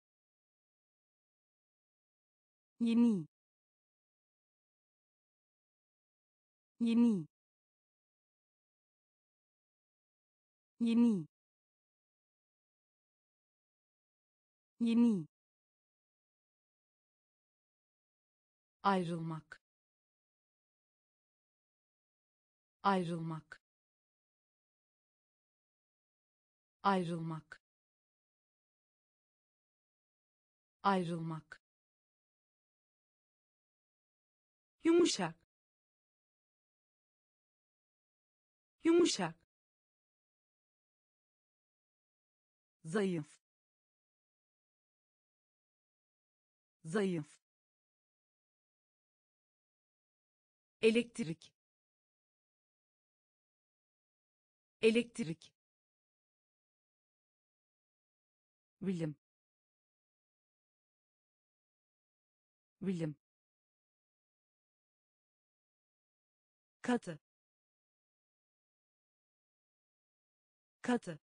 yeni, yeni, yeni, yeni, ayrılmak, ayrılmak, ayrılmak, ayrılmak, yumuşak, yumuşak, zayıf, zayıf, elektrik, elektrik, bilim, bilim, katı, katı,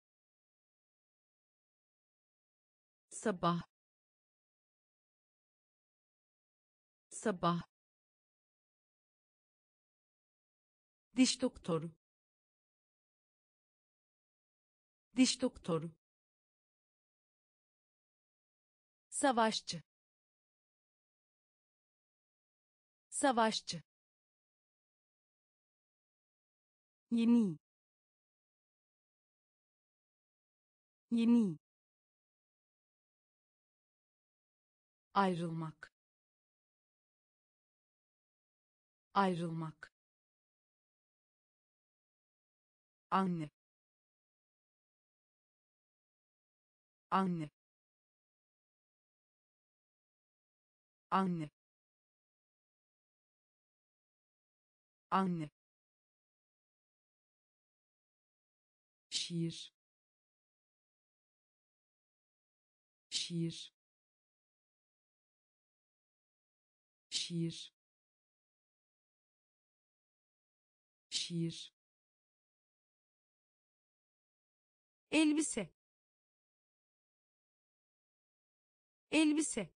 sabah, sabah, diş doktoru, diş doktoru, savaşçı, savaşçı, yeni, yeni, ayrılmak, ayrılmak, anne, anne, anne, anne, şiir, şiir, şiir, şiir, elbise, elbise,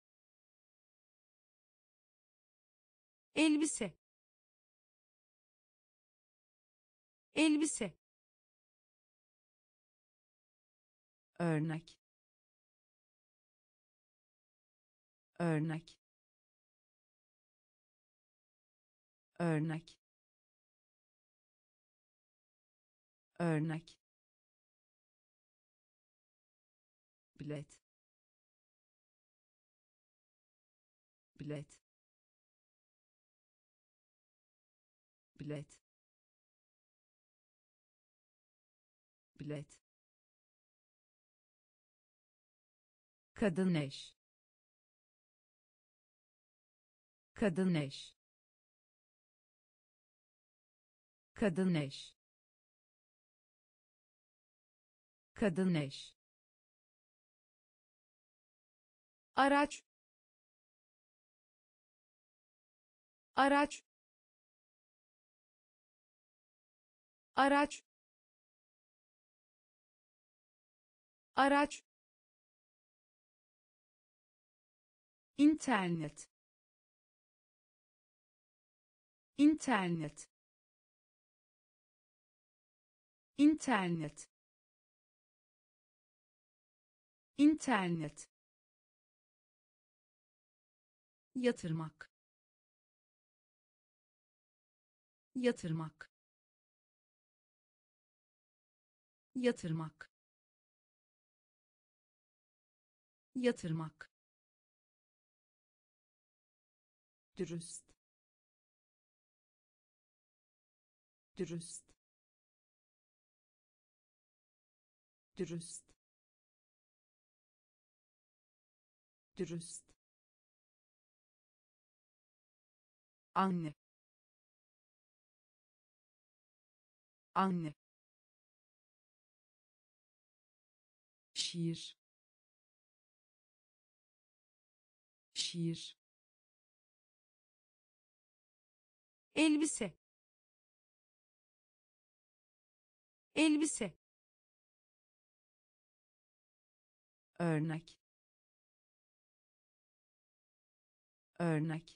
elbise, elbise, örnek, örnek, örnek, örnek, bilet, bilet, bilet, bilet, kadın eş, kadın eş, kadın eş, kadın eş, araç, araç, araç, araç, internet, internet, internet, internet, yatırmak, yatırmak, yatırmak, yatırmak, dürüst, dürüst, dürüst, dürüst, anne, anne, şiir, şiir, elbise, elbise, örnek, örnek,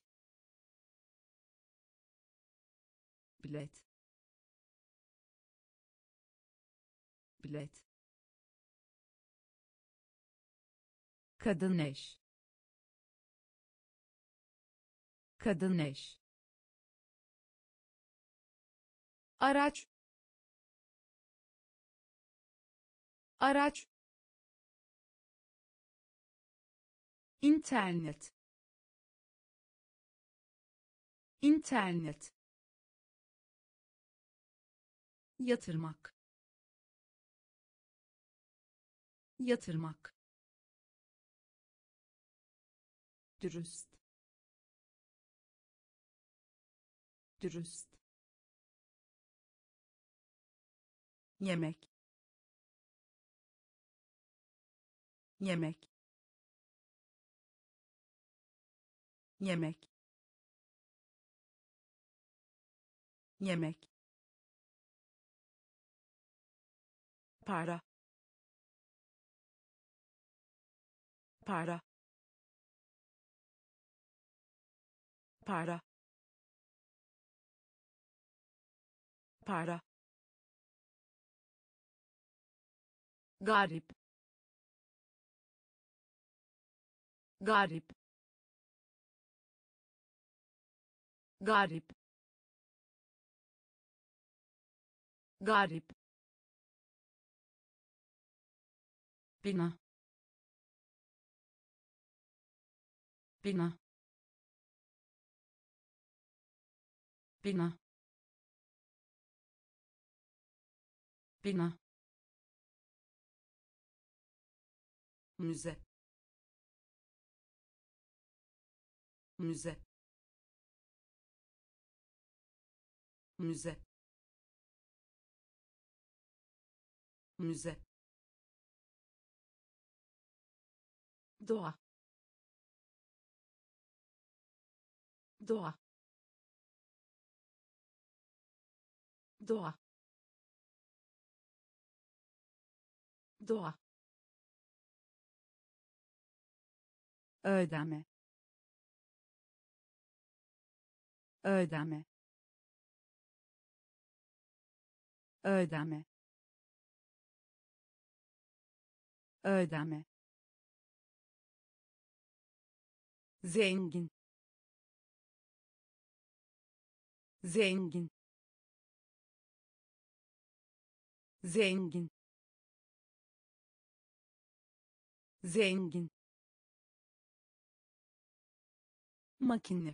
bilet, bilet, kadın eş, kadın eş, araç, araç, internet, internet, yatırmak, yatırmak, dürüst, dürüst, yemek, yemek, yemek, yemek, para, para, para, para, garip, garip, garip, garip, bina, bina, bina, bina, müze, müze, müze, müze, doğa, doğa, doğa, doğa, ödeme, ödeme, ödeme, ödeme, zengin, zengin, zengin, zengin, makine,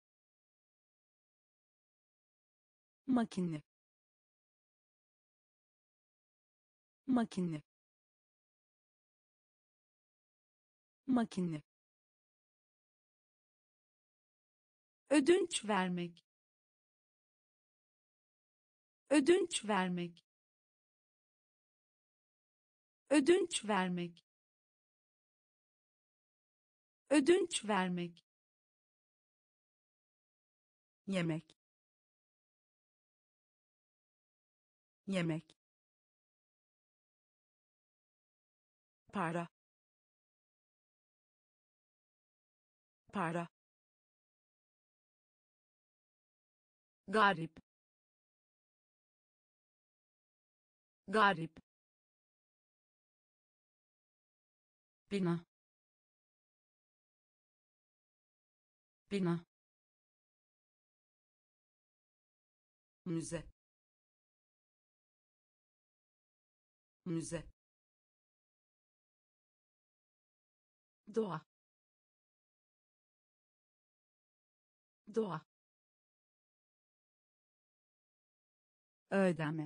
makine, makine, makine, ödünç vermek, ödünç vermek, ödünç vermek, ödünç vermek, yemek, yemek, para, para, garip, garip, bina, bina, müze, müze, doğa, doğa, ödeme,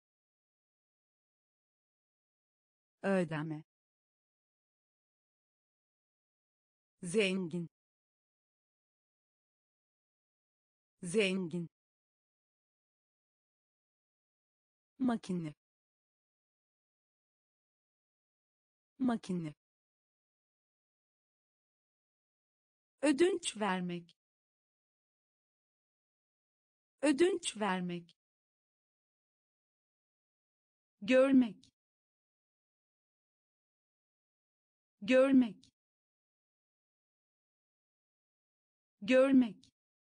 ödeme, zengin, zengin, makine, makine, ödünç vermek, ödünç vermek, görmek, görmek, görmek,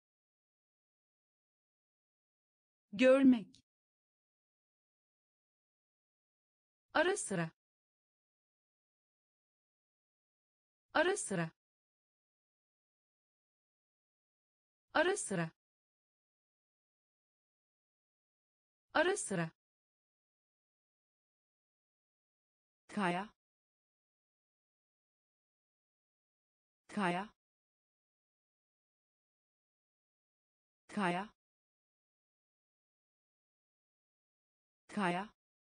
görmek, ara sıra, ara sıra, ara sıra, ara sıra, kaya, kaya, kaya, kaya,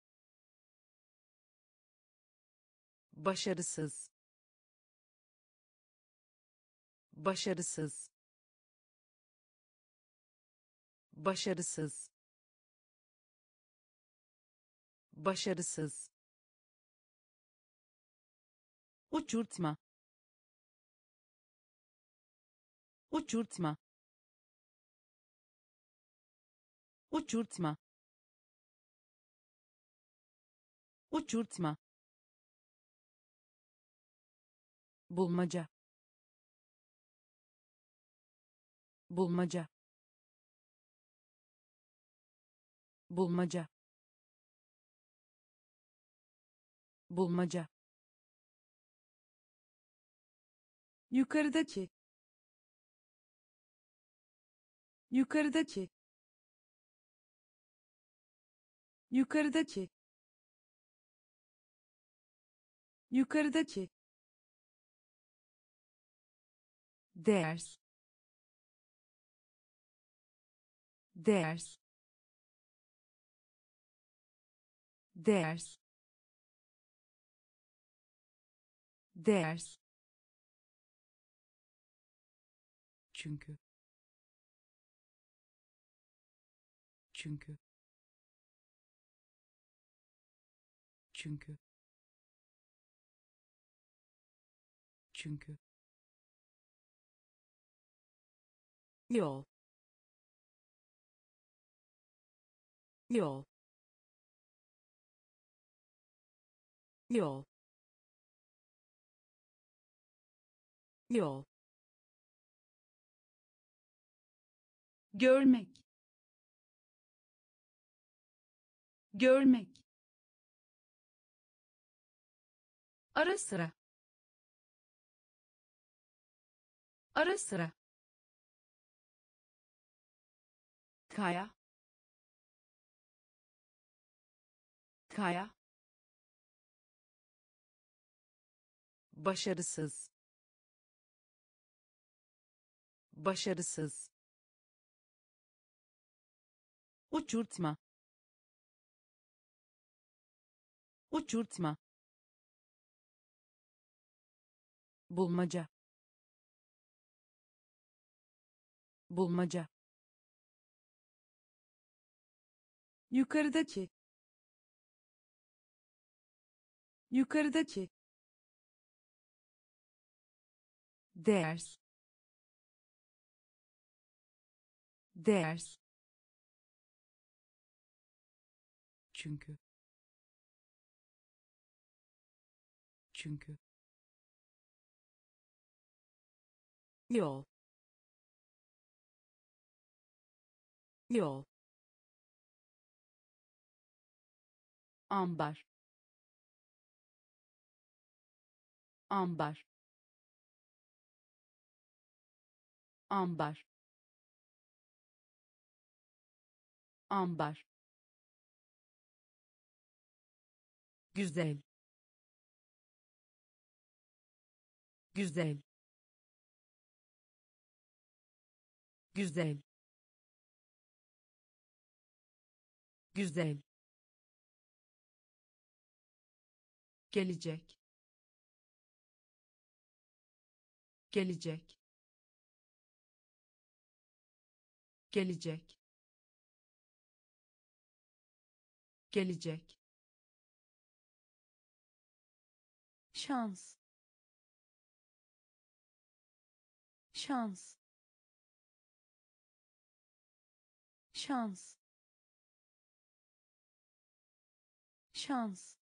başarısız, başarısız, başarısız, başarısız, uçurtma, uçurtma, uçurtma, uçurtma, bulmaca, bulmaca, bulmaca, bulmaca, yukarıdaki, yukarıdaki, yukarıdaki, yukarıdaki, ders, ders, ders ders çünkü çünkü çünkü çünkü yol yol yol yol görmek, görmek, ara sıra, ara sıra, kaya, kaya, başarısız başarısız uçurtma uçurtma bulmaca bulmaca yukarıdaki, yukarıdaki, ders ders çünkü çünkü yol yol ambar ambar ambar ambar güzel güzel güzel güzel gelecek gelecek gelecek gelecek şans şans şans şans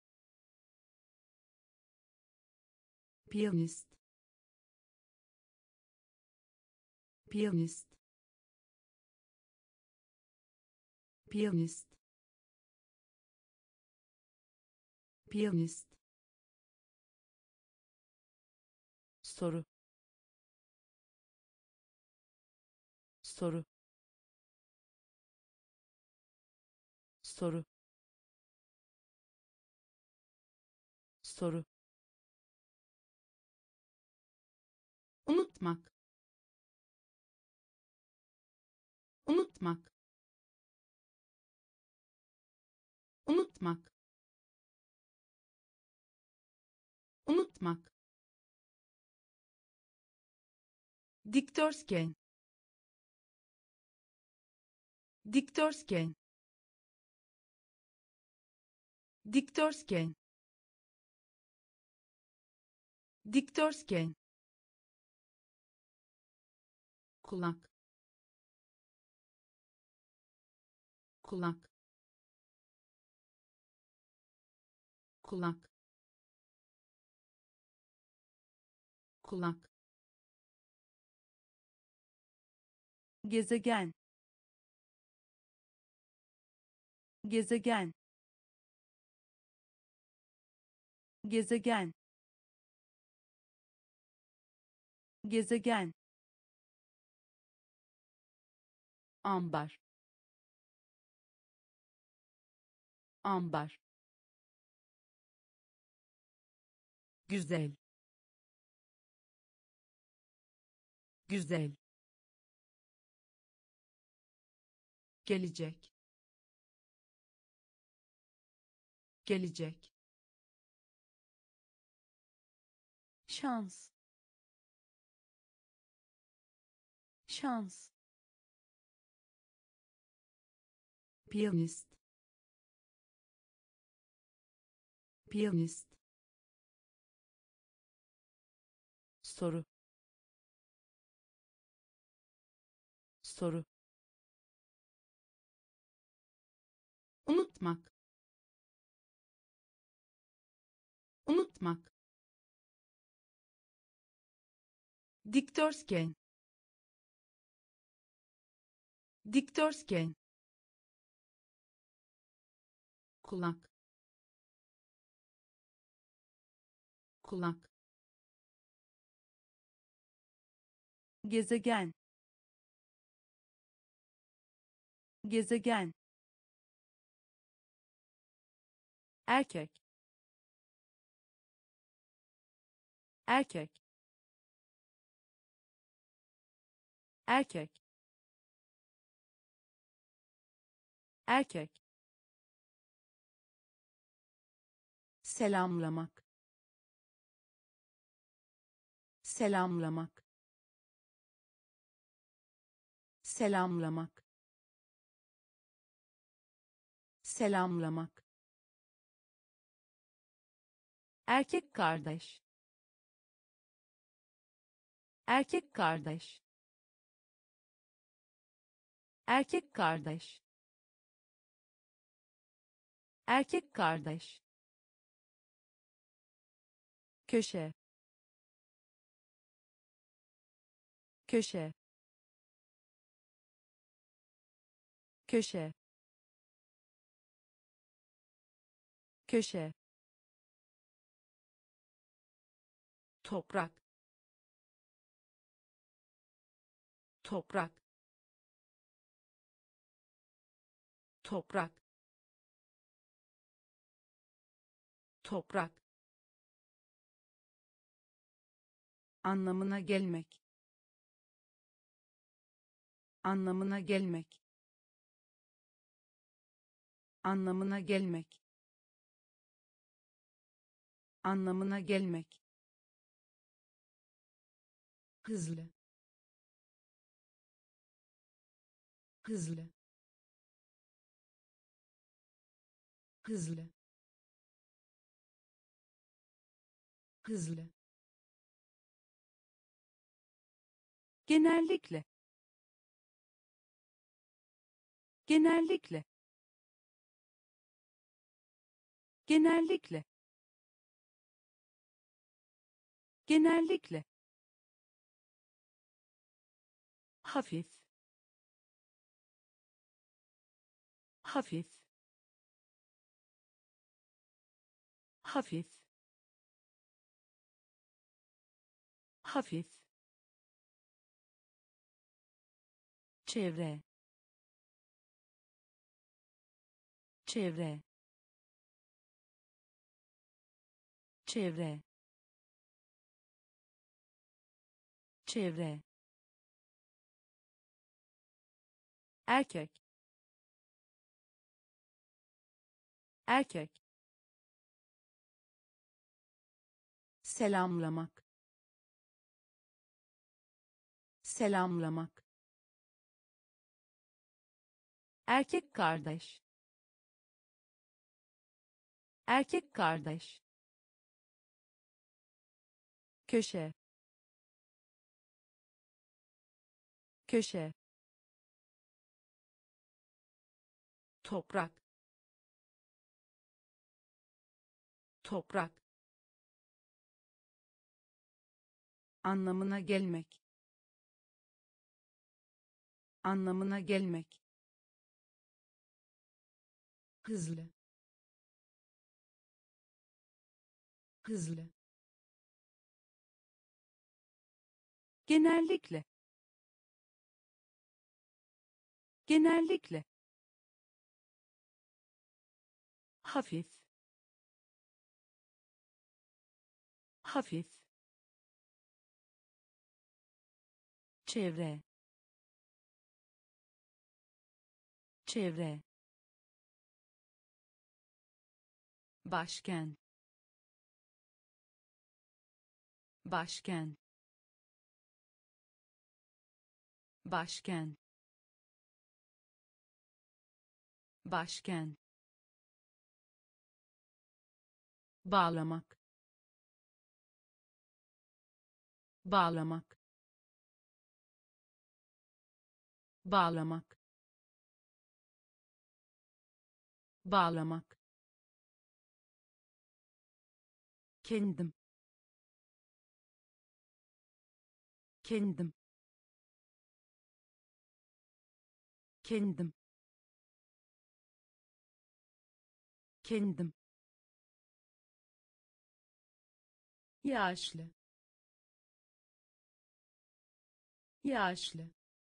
piyanist piyanist piyanist piyanist soru soru soru soru unutmak, unutmak, unutmak, unutmak, dikdörtgen, dikdörtgen, dikdörtgen, dikdörtgen, kulak, kulak, kulak, kulak, gezegen gezegen gezegen gezegen ambar ambar güzel güzel gelecek gelecek, şans, şans, piyanist, piyanist, soru, soru, unutmak, unutmak, dikdörtgen, dikdörtgen, kulak, kulak, gezegen, gezegen, erkek, erkek, erkek, erkek, selamlamak, selamlamak, selamlamak, selamlamak, erkek kardeş, erkek kardeş, erkek kardeş, erkek kardeş, köşe, köşe, köşe, köşe, toprak, toprak, toprak, toprak, anlamına gelmek, anlamına gelmek, anlamına gelmek, anlamına gelmek, hızlı, hızlı, hızlı, hızlı, genellikle, genellikle, genellikle, genellikle, hafif, hafif, hafif, hafif, çevre, çevre, çevre, çevre, erkek, erkek, selamlamak, selamlamak, erkek kardeş, erkek kardeş, köşe, köşe, toprak, toprak, anlamına gelmek, anlamına gelmek, hızlı, hızlı, genellikle, genellikle, hafif, hafif, çevre, çevre, başken başken başken başken bağlamak bağlamak bağlamak bağlamak kendim kendim kendim kendim yaşlı yaşlı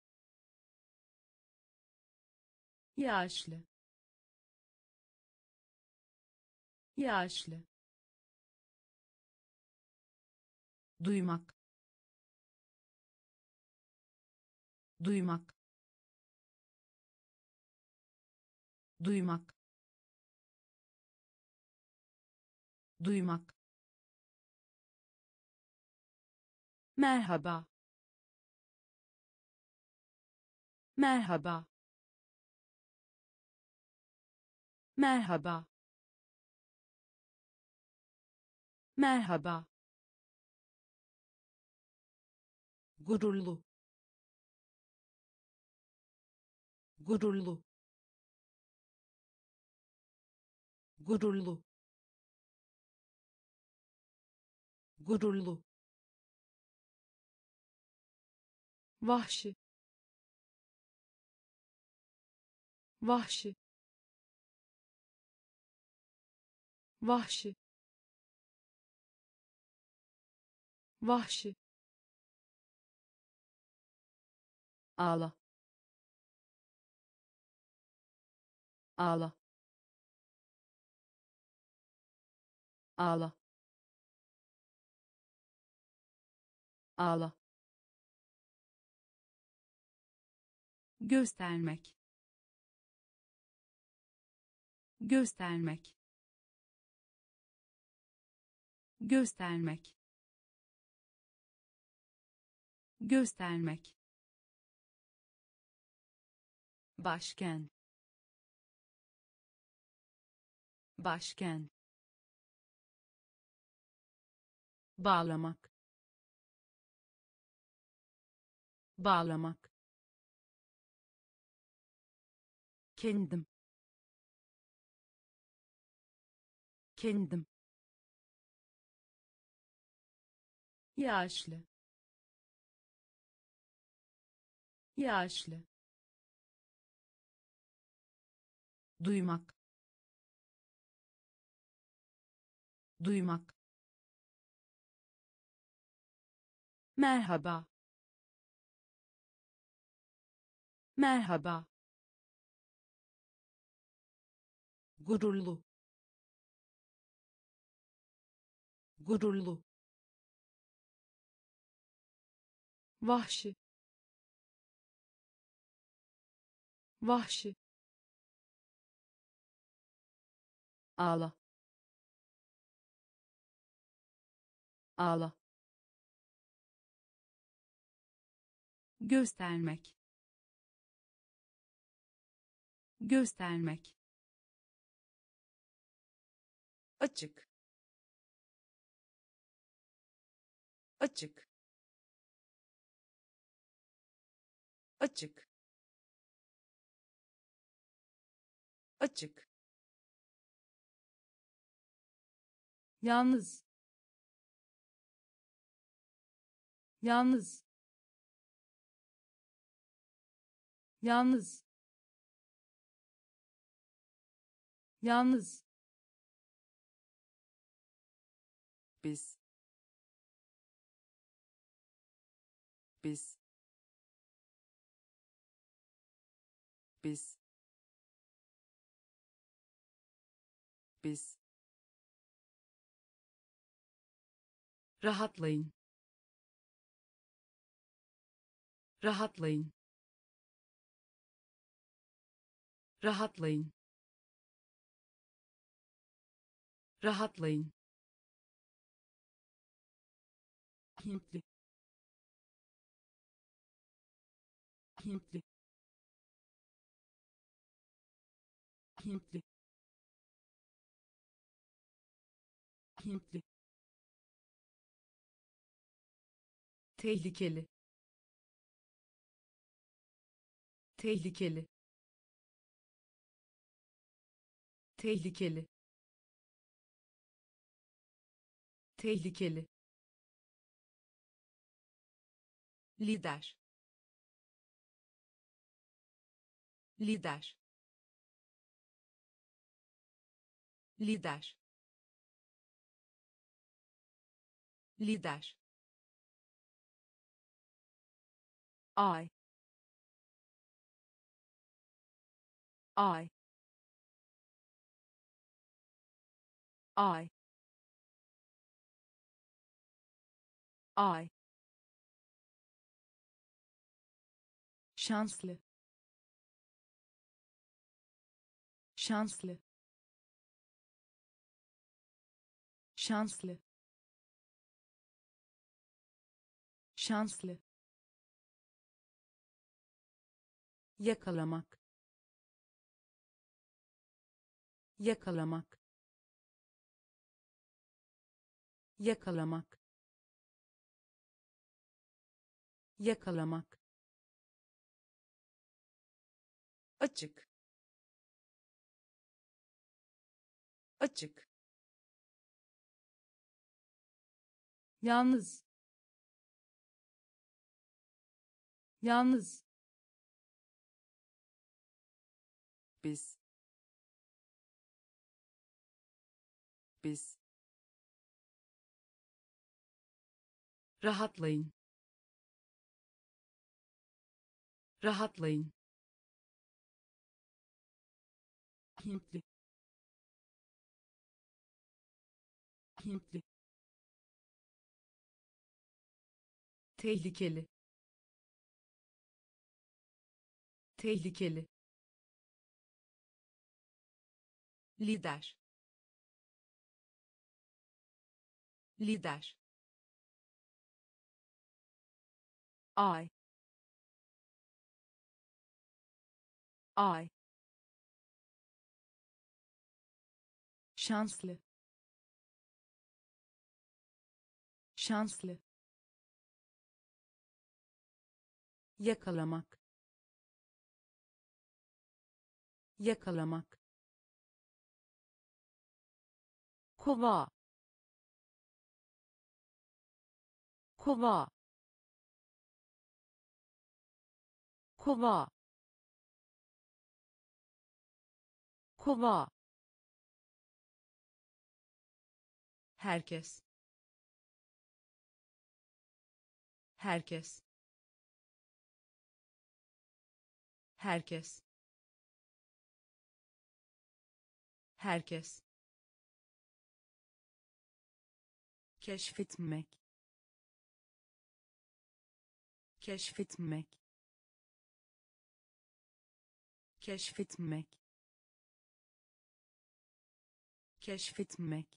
yaşlı yaşlı duymak duymak duymak duymak merhaba, merhaba, merhaba, merhaba, gururlu gururlu gururlu gururlu vahşi, vahşi, vahşi, vahşi, ağla ağla ağla ağla göstermek göstermek göstermek göstermek başken başken bağlamak bağlamak kendim kendim yaşlı yaşlı duymak duymak merhaba, merhaba, gururlu gururlu vahşi, vahşi, ağla ağla göstermek göstermek açık açık açık açık yalnız, yalnız, yalnız, yalnız, biz biz biz biz rahatlayın rahatlayın rahatlayın Rahatlayın. Hintli. Hintli. Hintli. Hintli. Tehlikeli. Tehlikeli. Tehlikeli. Tehlikeli. Lider. Lider. Lider. Lider. Ay. Ay. Ay. Ay. Şanslı. Şanslı. Şanslı. Şanslı. Yakalamak. Yakalamak. Yakalamak. Yakalamak. Açık. Açık. Yalnız. Yalnız. Biz. Biz. Rahatlayın. Rahatlayın. Hintli. Hintli. Tehlikeli. Tehlikeli. Lider. Lider. Ay. Ay. Şanslı. Şanslı. Yakalamak. Yakalamak. Kova. Kova. Kova. Kova. Herkes. Herkes. Herkes. Herkes. Keşfetmek. Keşfetmek. Keşfetmek. Keşfetmek.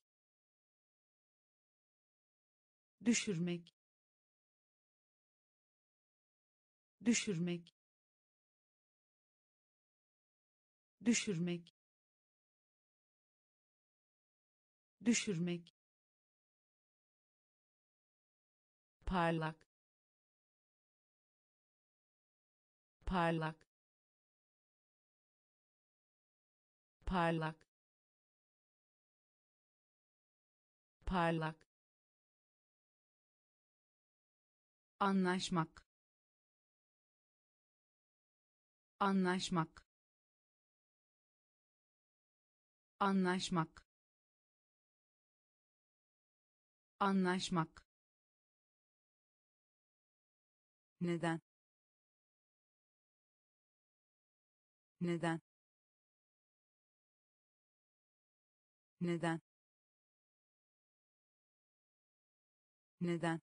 Düşürmek. Düşürmek. Düşürmek. Düşürmek. Parlak. Parlak. Parlak. Parlak. Anlaşmak. Anlaşmak. Anlaşmak. Anlaşmak. Neden? Neden? Neden? Neden?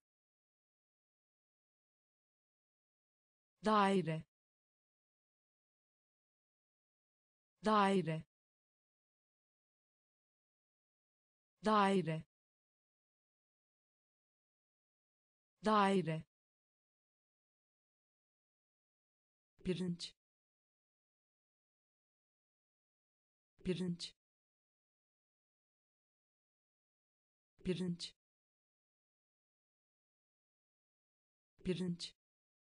Daire. Daire. daire, daire, pirinç, pirinç, pirinç, pirinç,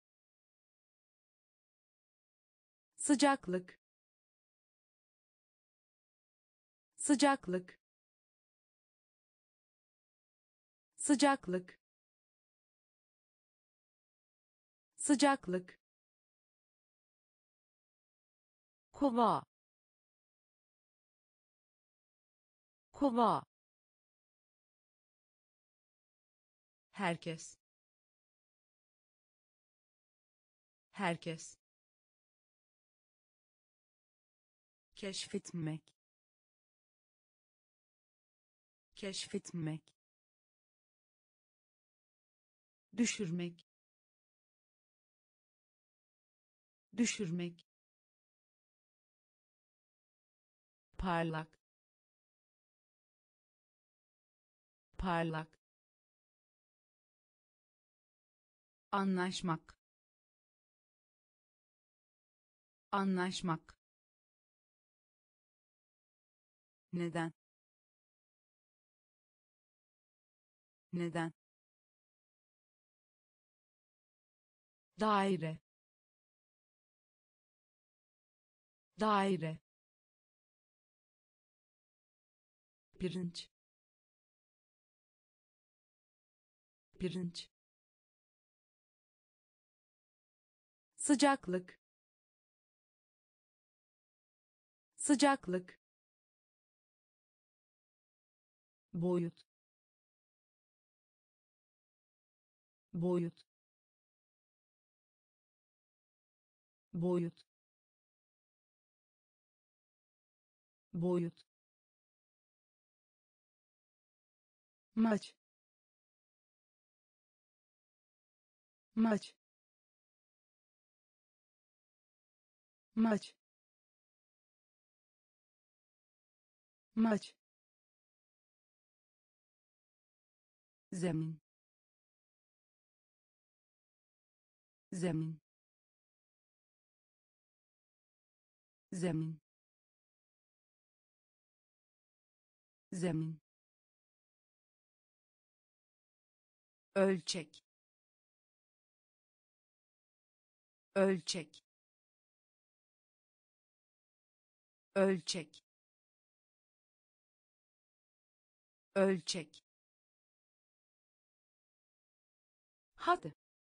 sıcaklık, sıcaklık, sıcaklık, sıcaklık, kova, kova, herkes, herkes, keşfetmek, keşfetmek, düşürmek, düşürmek, parlak, parlak, anlaşmak, anlaşmak, neden, neden, daire, daire, pirinç, pirinç, sıcaklık, sıcaklık, boyut, boyut, boyut, boyut, maç, maç, maç, maç, zemin, zemin, zemin, zemin, ölçek, ölçek, ölçek, ölçek, hadi,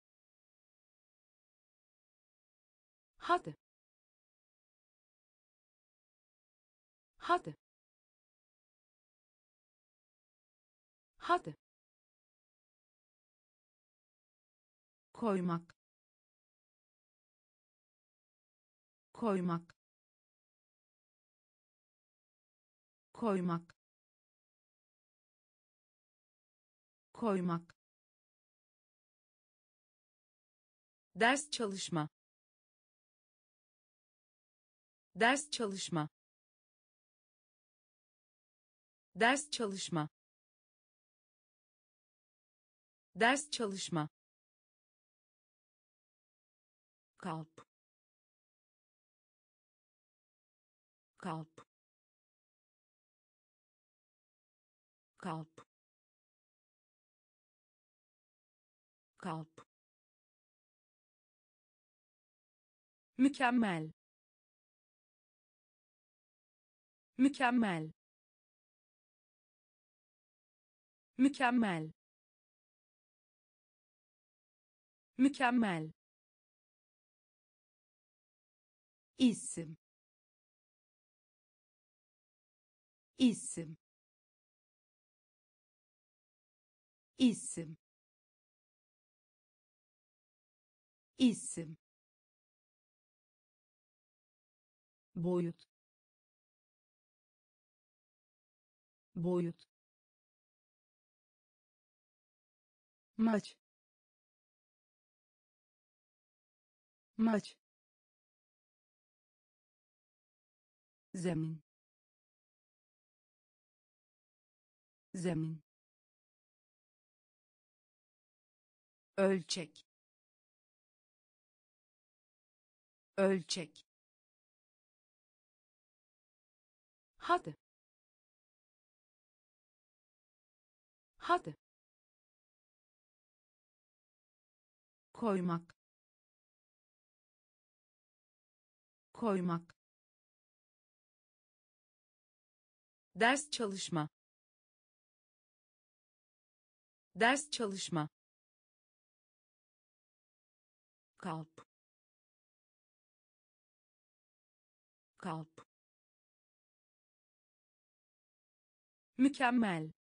hadi, hadi, hadi, koymak, koymak, koymak, koymak, ders çalışma, ders çalışma, ders çalışma, ders çalışma, kalp, kalp, kalp, kalp, mükemmel, mükemmel, mükemmel, mükemmel, isim, isim, isim, isim, boyut, boyut, maç, maç, zemin, zemin, ölçek, ölçek, hadi, hadi, koymak, koymak, ders çalışma, ders çalışma, kalp, kalp, mükemmel,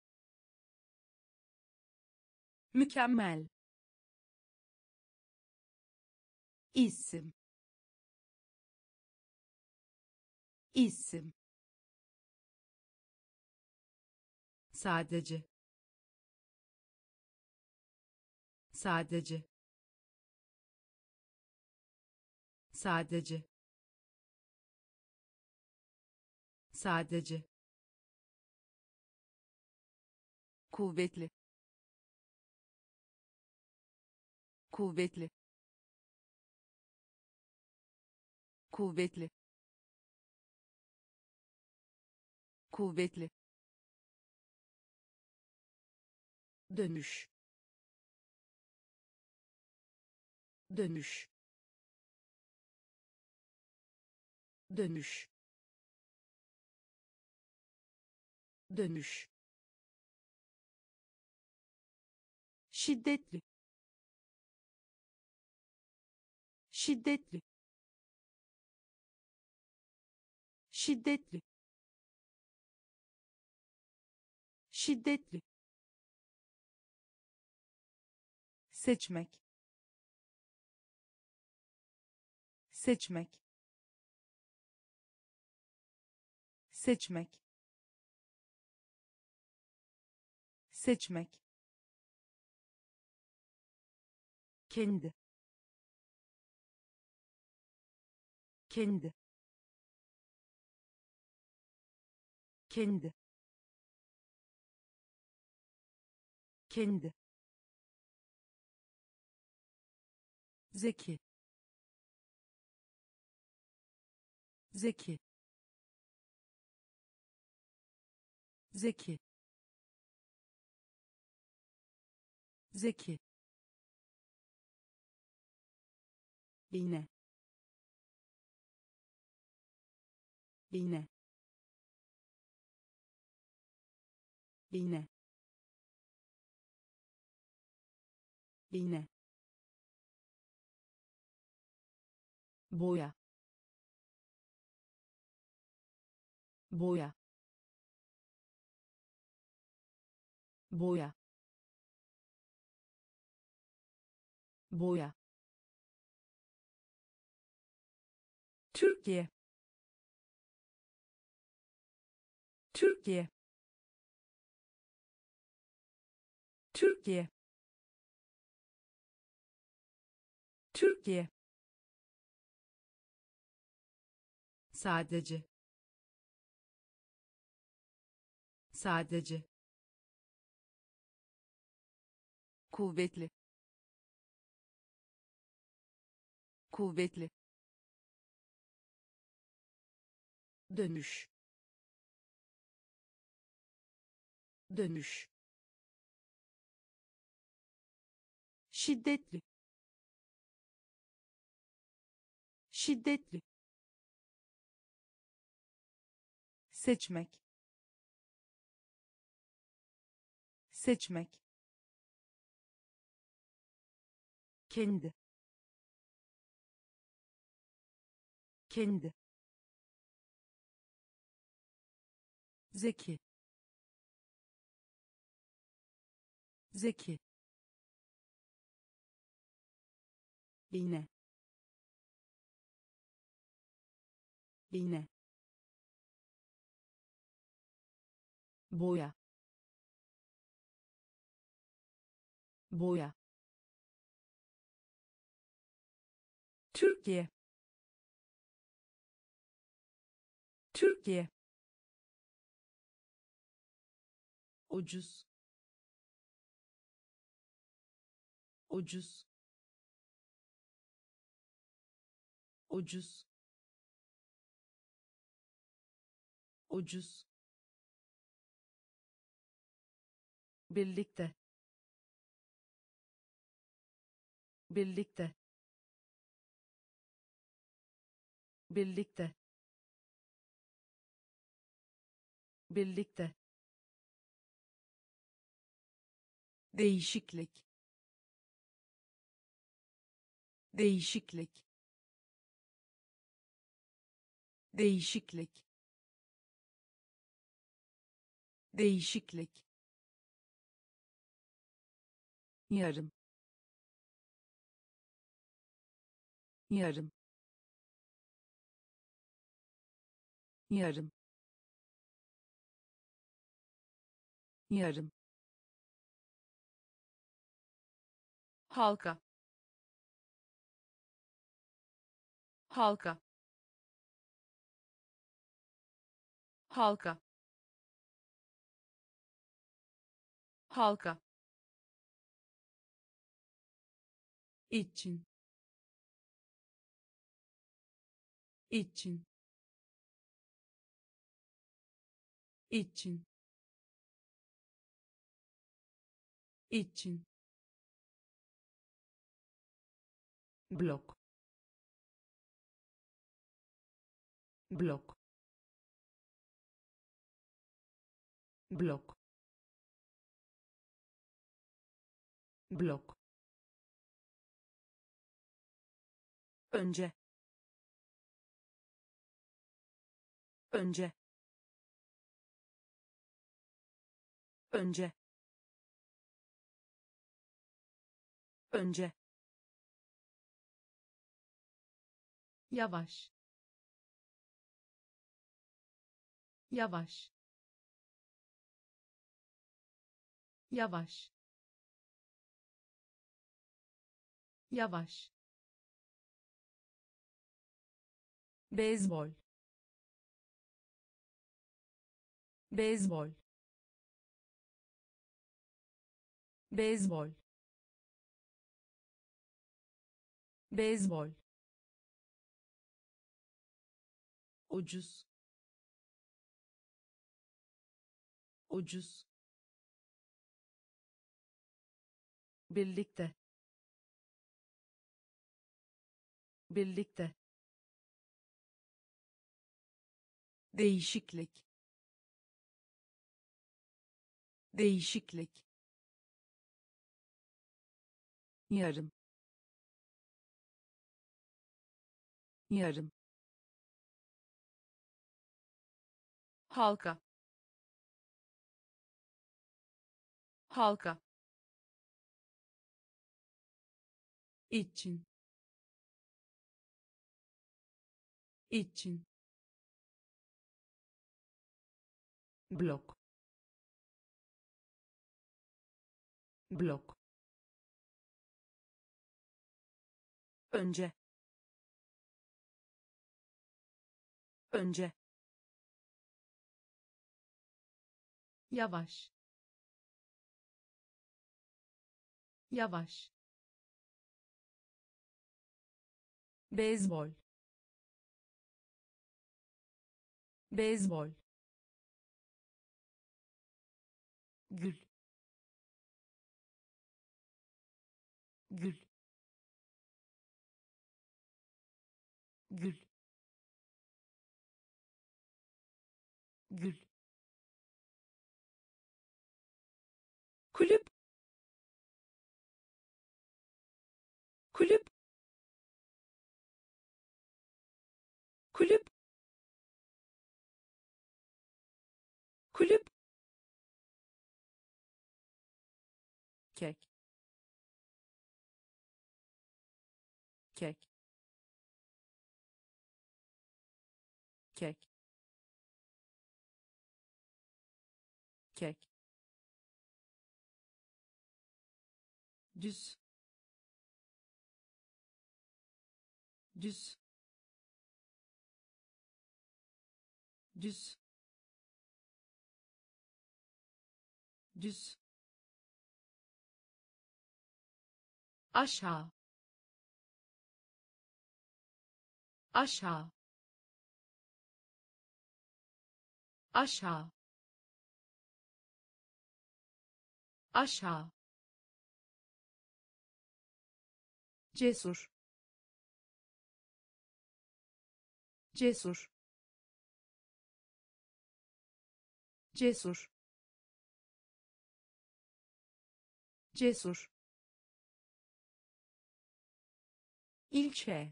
mükemmel, isim, isim, sadece, sadece, sadece, sadece, kuvvetli, kuvvetli, kuvvetli, kuvvetli, dönüş, dönüş, dönüş, dönüş, şiddetli, şiddetli, şiddetli, şiddetli, seçmek, seçmek, seçmek, seçmek, kendi, kendi, kendi, kendi, zeki, zeki, zeki, zeki, iğne, iğne, iğne, iğne, boya, boya, boya, boya, Türkiye, Türkiye, Türkiye, Türkiye, sadece, sadece, kuvvetli, kuvvetli, dönüş, dönüş, şiddetli, şiddetli, seçmek, seçmek, kendi, kendi, zeki, zeki, iğne, iğne, boya, boya, Türkiye, Türkiye, ucuz, ucuz, ucuz, ucuz, birlikte, birlikte, birlikte, birlikte, değişiklik, değişiklik, değişiklik, değişiklik, yarım, yarım, yarım, yarım, halka, halka, halka, halka, için, için, için, için, blok, blok, blok, blok, önce, önce, önce, önce, yavaş, yavaş, yavaş, yavaş, beyzbol, beyzbol, beyzbol, beyzbol, ucuz, ucuz, birlikte, birlikte, değişiklik, değişiklik, yarım, yarım, halka, halka, için, için, blok, blok, önce, önce, yavaş, yavaş, beyzbol, beyzbol, gül, gül, gül, gül, kulüp, kulüp, kulüp, kulüp, kek, kek, kek, kek, düz, düz, düz, düz, aşağı, aşağı, aşağı, aşağı, cesur, cesur, cesur, cesur, ilçe,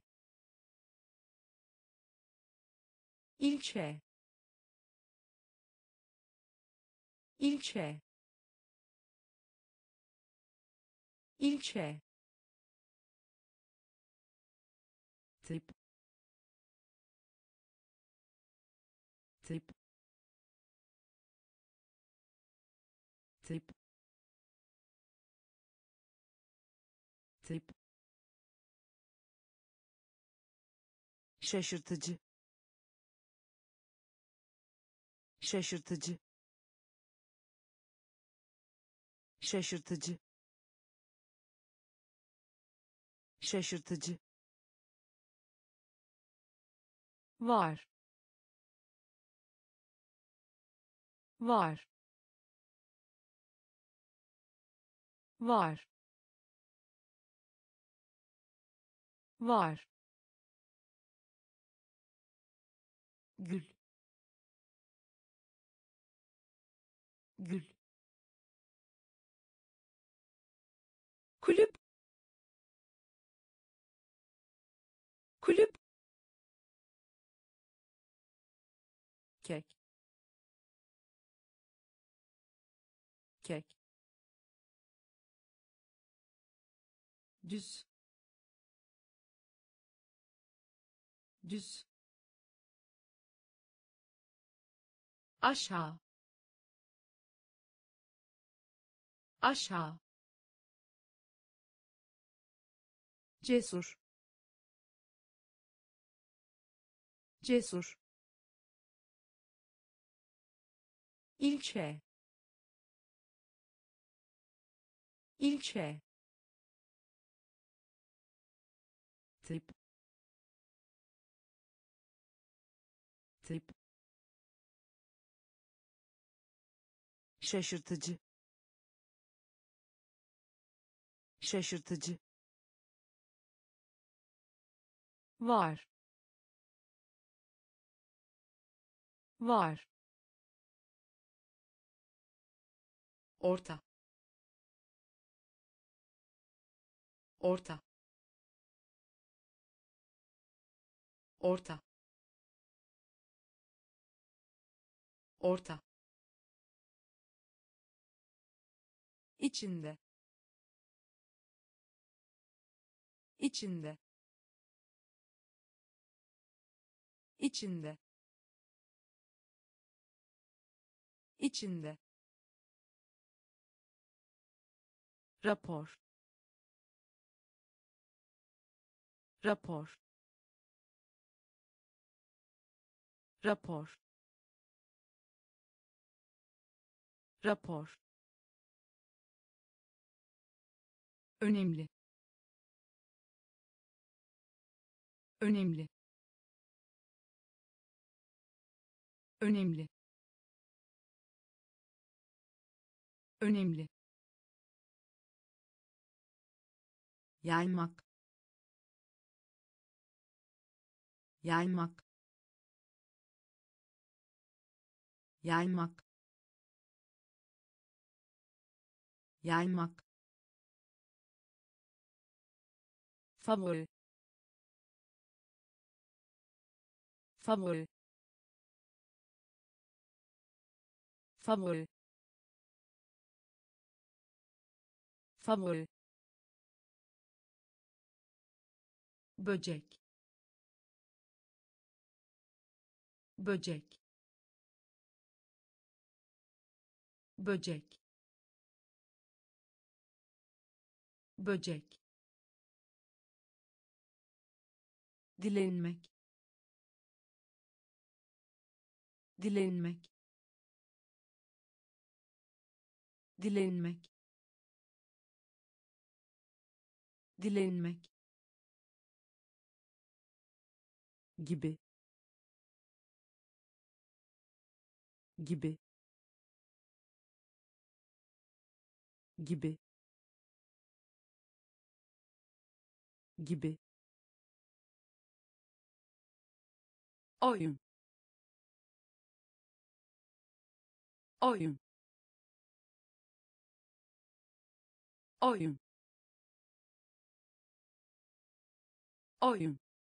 ilçe, ilçe, ilçe, tip, tip, tip, tip, şaşırtıcı, şaşırtıcı, şaşırtıcı, şaşırtıcı, var, var, var, var, gül, gül, kulüp, kulüp, kek, kek, düz, düz, aşağı, aşağı, cesur, cesur, ilçe, ilçe, tip, tip, şaşırtıcı, şaşırtıcı, var, var, orta, orta, orta, orta, içinde, içinde, içinde, içinde, rapor, rapor, rapor, rapor, önemli, önemli, önemli, önemli, yaymak, yaymak, yaymak, yaymak, favori, favori, favori, favori, böcek, böcek, böcek, böcek, dilenmek, dilenmek, dilenmek, dilenmek, gibi, gibi, gibi, gibi, oyun, oyun, oyun, oyun,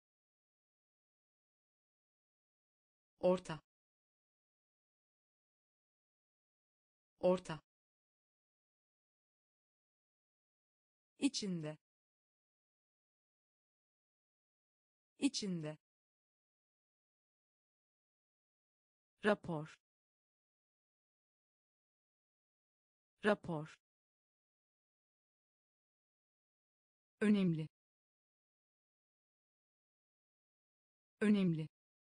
orta, orta, içinde, içinde, rapor, rapor, önemli, önemli,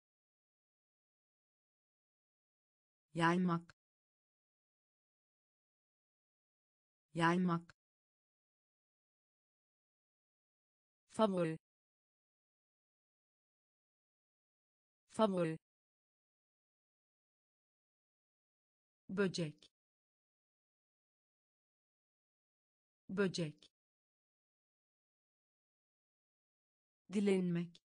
yaymak, yaymak, favori, favori, böcek, böcek, dilenmek,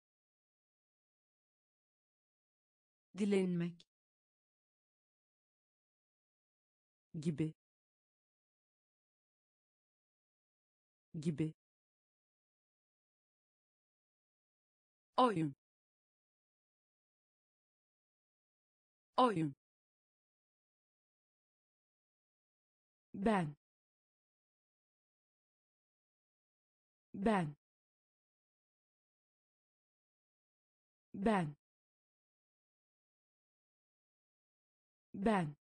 dilenmek, gibi, gibi, oyun, oyun, ben, ben, ben, ben,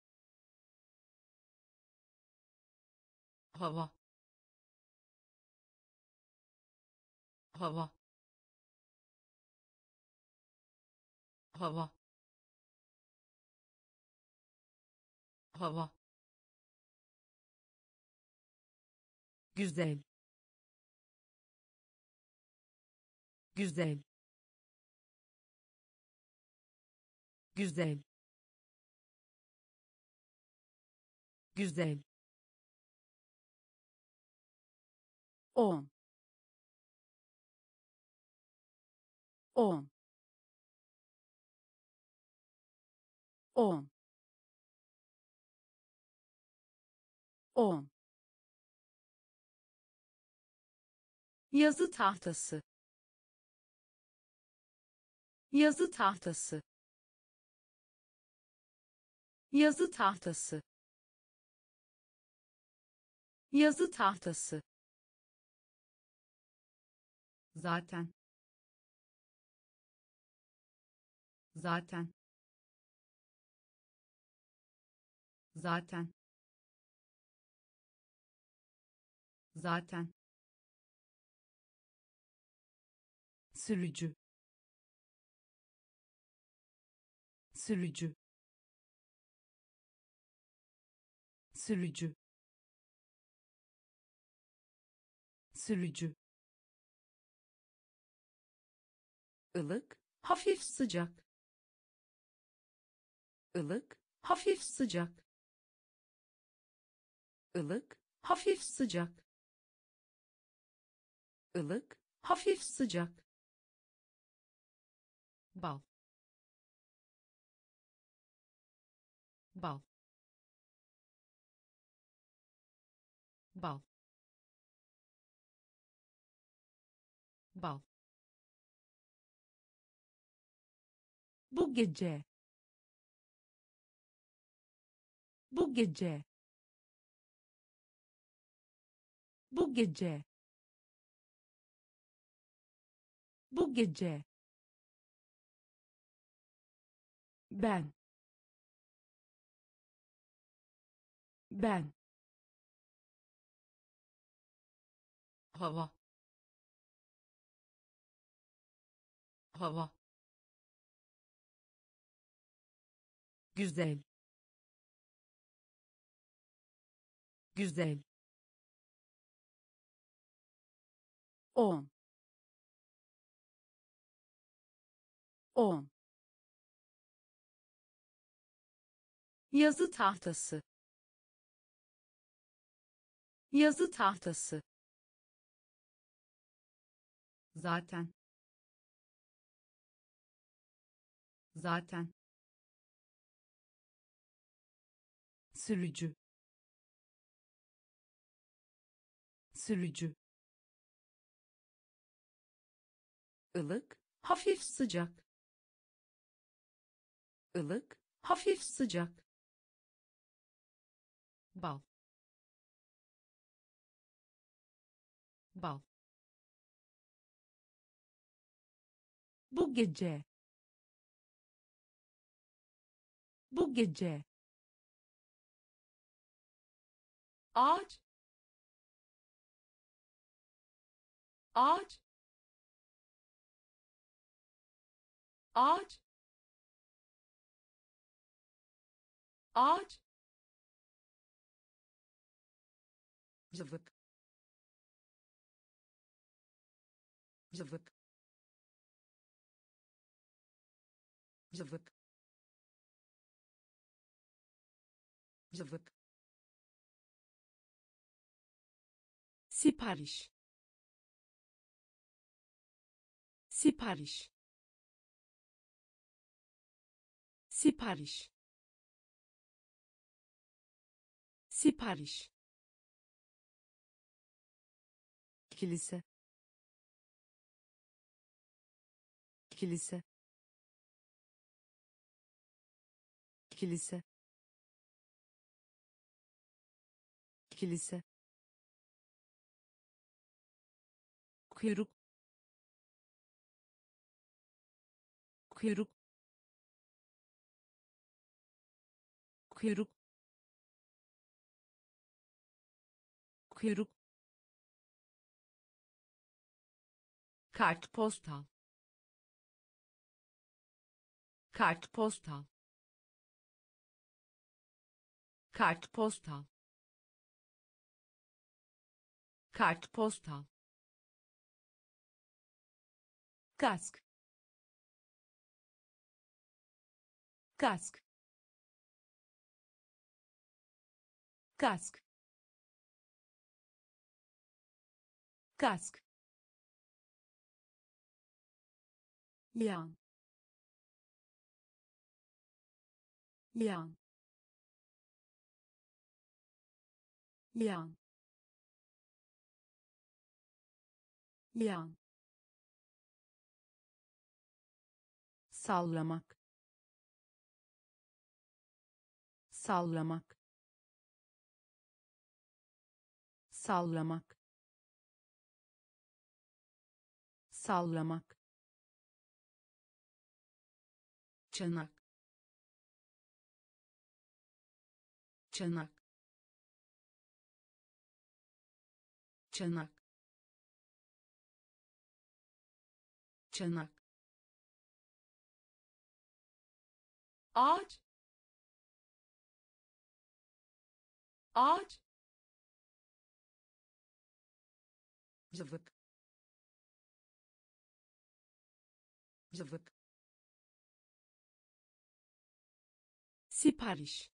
hava, hava, hava, hava, güzel, güzel, güzel, güzel, 10, 10, 10, 10, yazı tahtası, yazı tahtası, yazı tahtası, yazı tahtası, zaten, zaten, zaten, zaten, sürücü, sürücü, sürücü, sürücü, ılık, hafif sıcak, ılık, hafif sıcak, ılık, hafif sıcak, ılık, hafif sıcak, bal, bal, bal, bal, bu gece, bu gece, bu gece, bu gece, ben, ben, hava, hava, güzel, güzel, 10, 10, yazı tahtası, yazı tahtası, zaten, zaten, sürücü, sürücü, ılık, hafif sıcak, ılık, hafif sıcak, bal, bal, bu gece, bu gece, ağaç, ağaç, ağaç, ağaç, zıvık, zıvık, zıvık, zıvık, sipariş, sipariş, sipariş, sipariş, kilise, kilise, kilise, kilise, kuyruk, kuyruk, kuyruk, kuyruk, kartpostal, kartpostal, kartpostal, kartpostal, kask, kask, kask, kask, yan, yan, yan, yan, sallamak, sallamak, sallamak, sallamak, çanak, çanak, çanak, çanak, ağaç, ağaç, zıvık, zıvık, sipariş,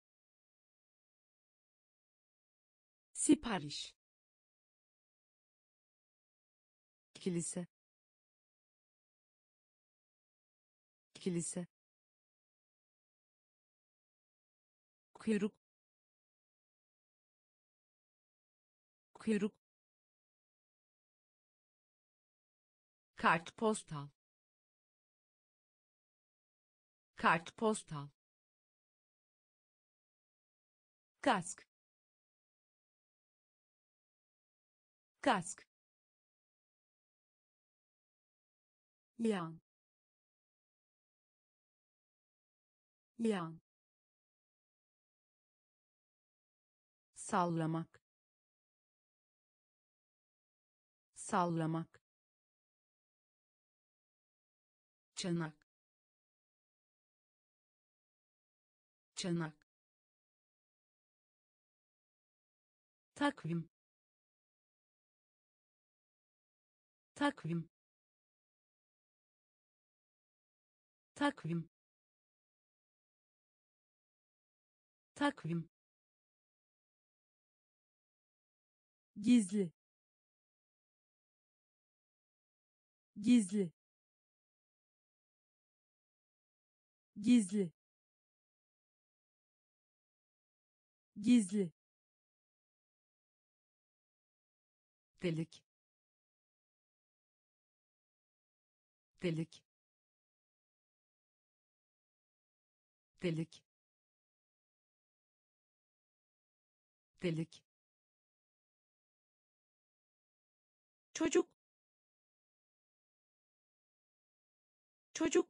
sipariş, kilise, kilise, kuyruk, kuyruk, kartpostal, kartpostal, kask, kask, yan, yan, sallamak, sallamak, çanak, çanak, takvim, takvim, takvim, takvim, gizli, gizli, gizli, gizli, delik, delik, delik, delik, çocuk, çocuk,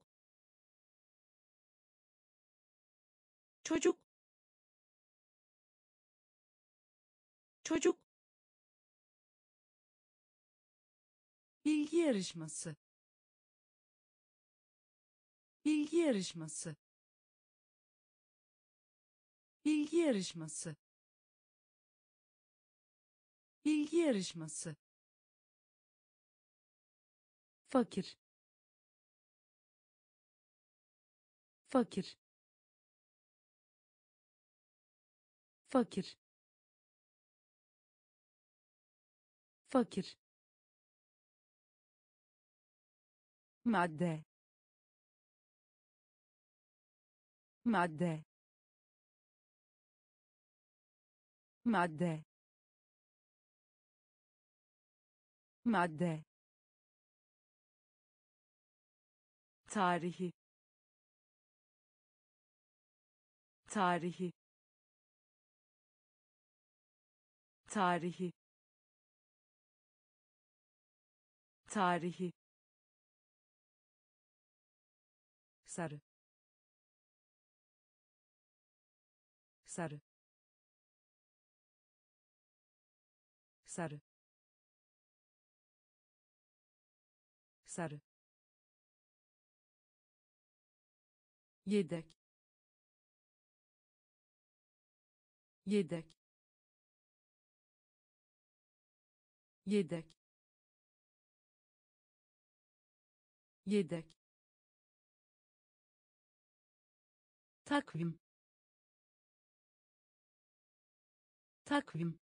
çocuk, çocuk, Bilgi yarışması. Bilgi yarışması. Bilgi yarışması. Bilgi yarışması. fakir, fakir, fakir, fakir, madde, madde, madde, madde, tarihi, tarihi, tarihi, tarihi, sarı, sarı, sarı, sarı, Yedek. Yedek. Yedek. Yedek. takvim, takvim,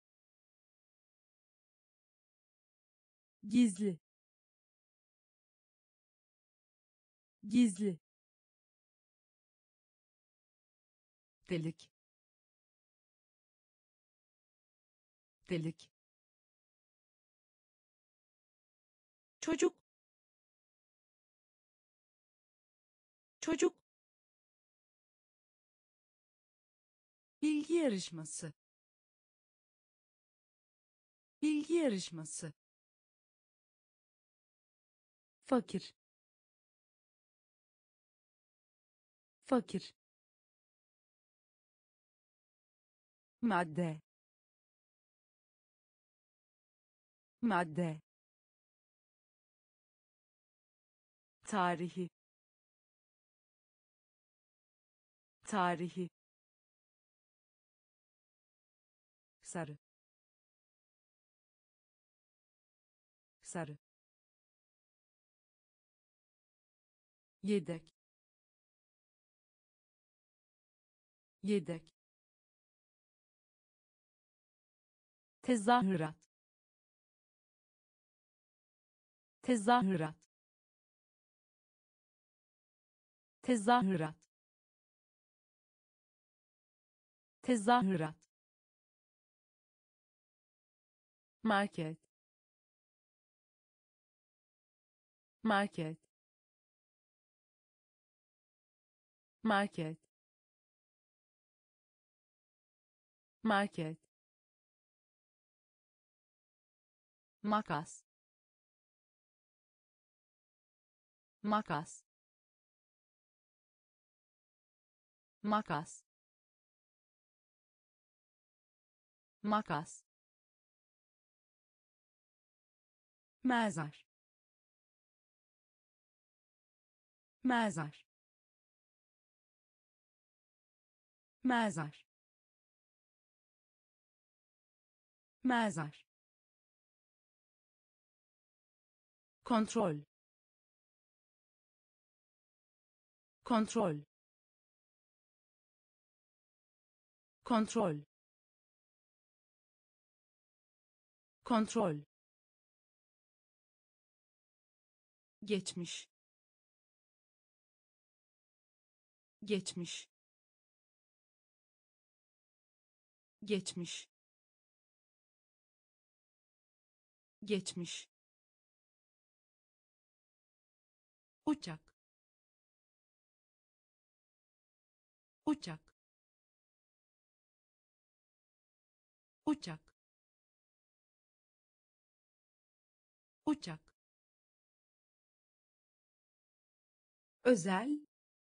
gizli, gizli, delik, delik, çocuk, çocuk, Bilgi yarışması. Bilgi yarışması. fakir, fakir, madde, madde, tarihi, tarihi, Sarı. Sarı. Yedek. Yedek. tezahürat, tezahürat, tezahürat, tezahürat, market, market, market, market, makas, makas, makas, makas, mezar, mezar, mezar, mezar, kontrol, kontrol, kontrol, kontrol, geçmiş, geçmiş, geçmiş, geçmiş, uçak, uçak, uçak, uçak, özel,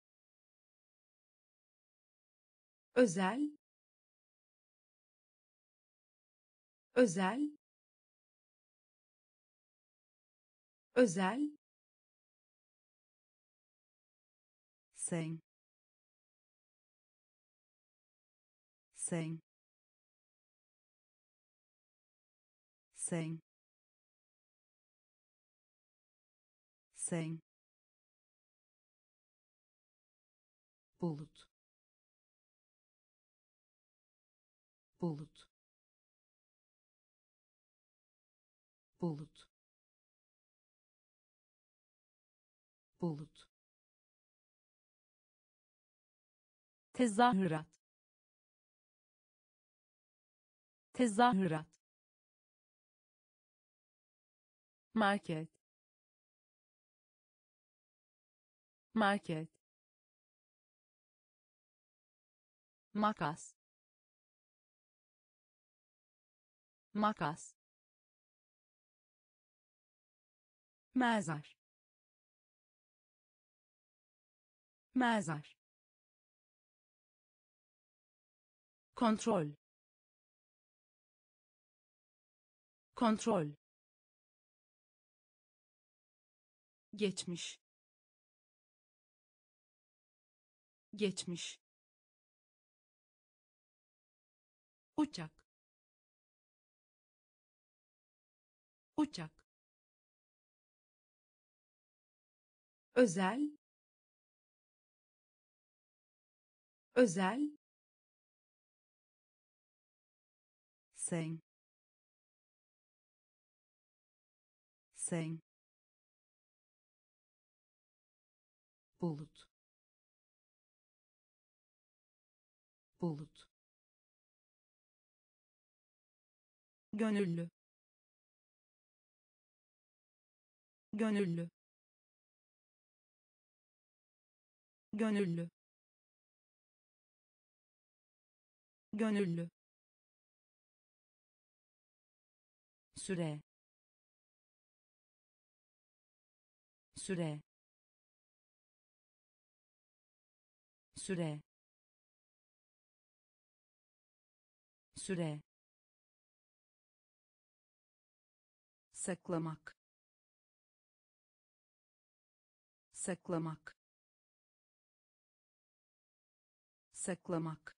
özel, özel, özel, sen, sen, sen, sen, bulut, bulut, bulut, bulut, tezahürat, tezahürat, market, market, makas, makas, mezar, mezar, kontrol, kontrol, geçmiş, geçmiş, uçak, uçak, özel, özel, sen, sen, bulut, bulut, gönüllü, gönüllü, gönüllü, gönüllü, süre, süre, süre, süre, saklamak, saklamak, saklamak,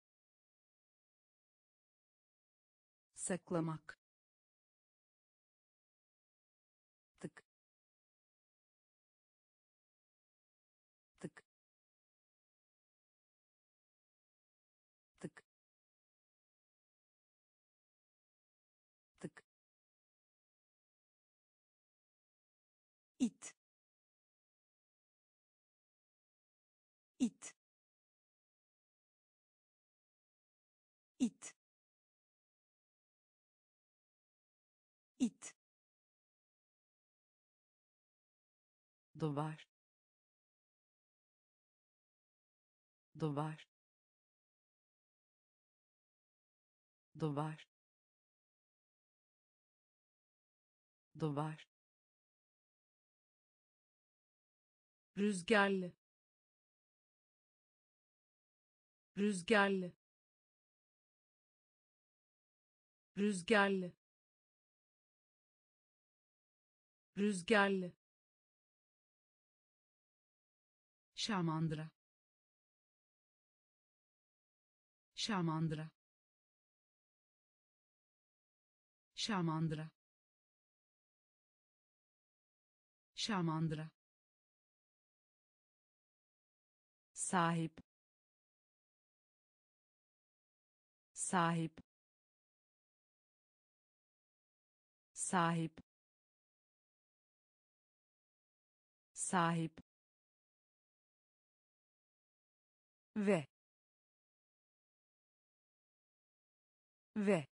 saklamak, tık, tık, tık, tık, it, it, it, it, duvar, duvar, duvar, duvar, rüzgarlı, rüzgarlı, rüzgarlı, rüzgarlı, şamandıra, şamandıra, şamandıra, şamandıra, sahip, sahip, sahip, sahip, ve ve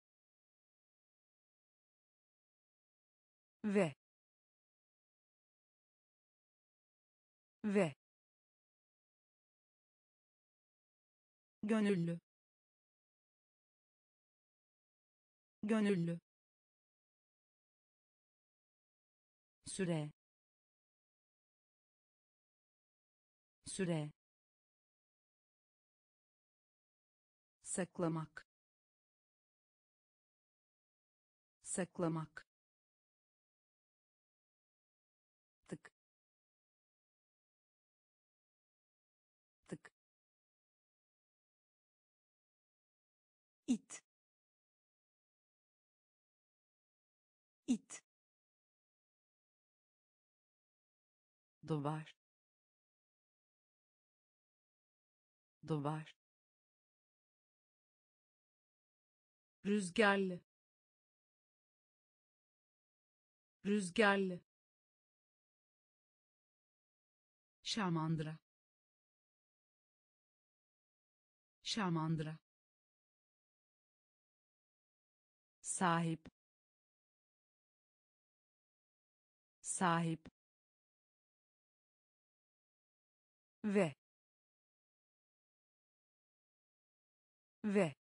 ve ve gönüllü, gönüllü, süre, süre, saklamak, saklamak, tık, tık, it, it, duvar, duvar, rüzgarlı, rüzgarlı, şamandıra, şamandıra, sahip, sahip, ve ve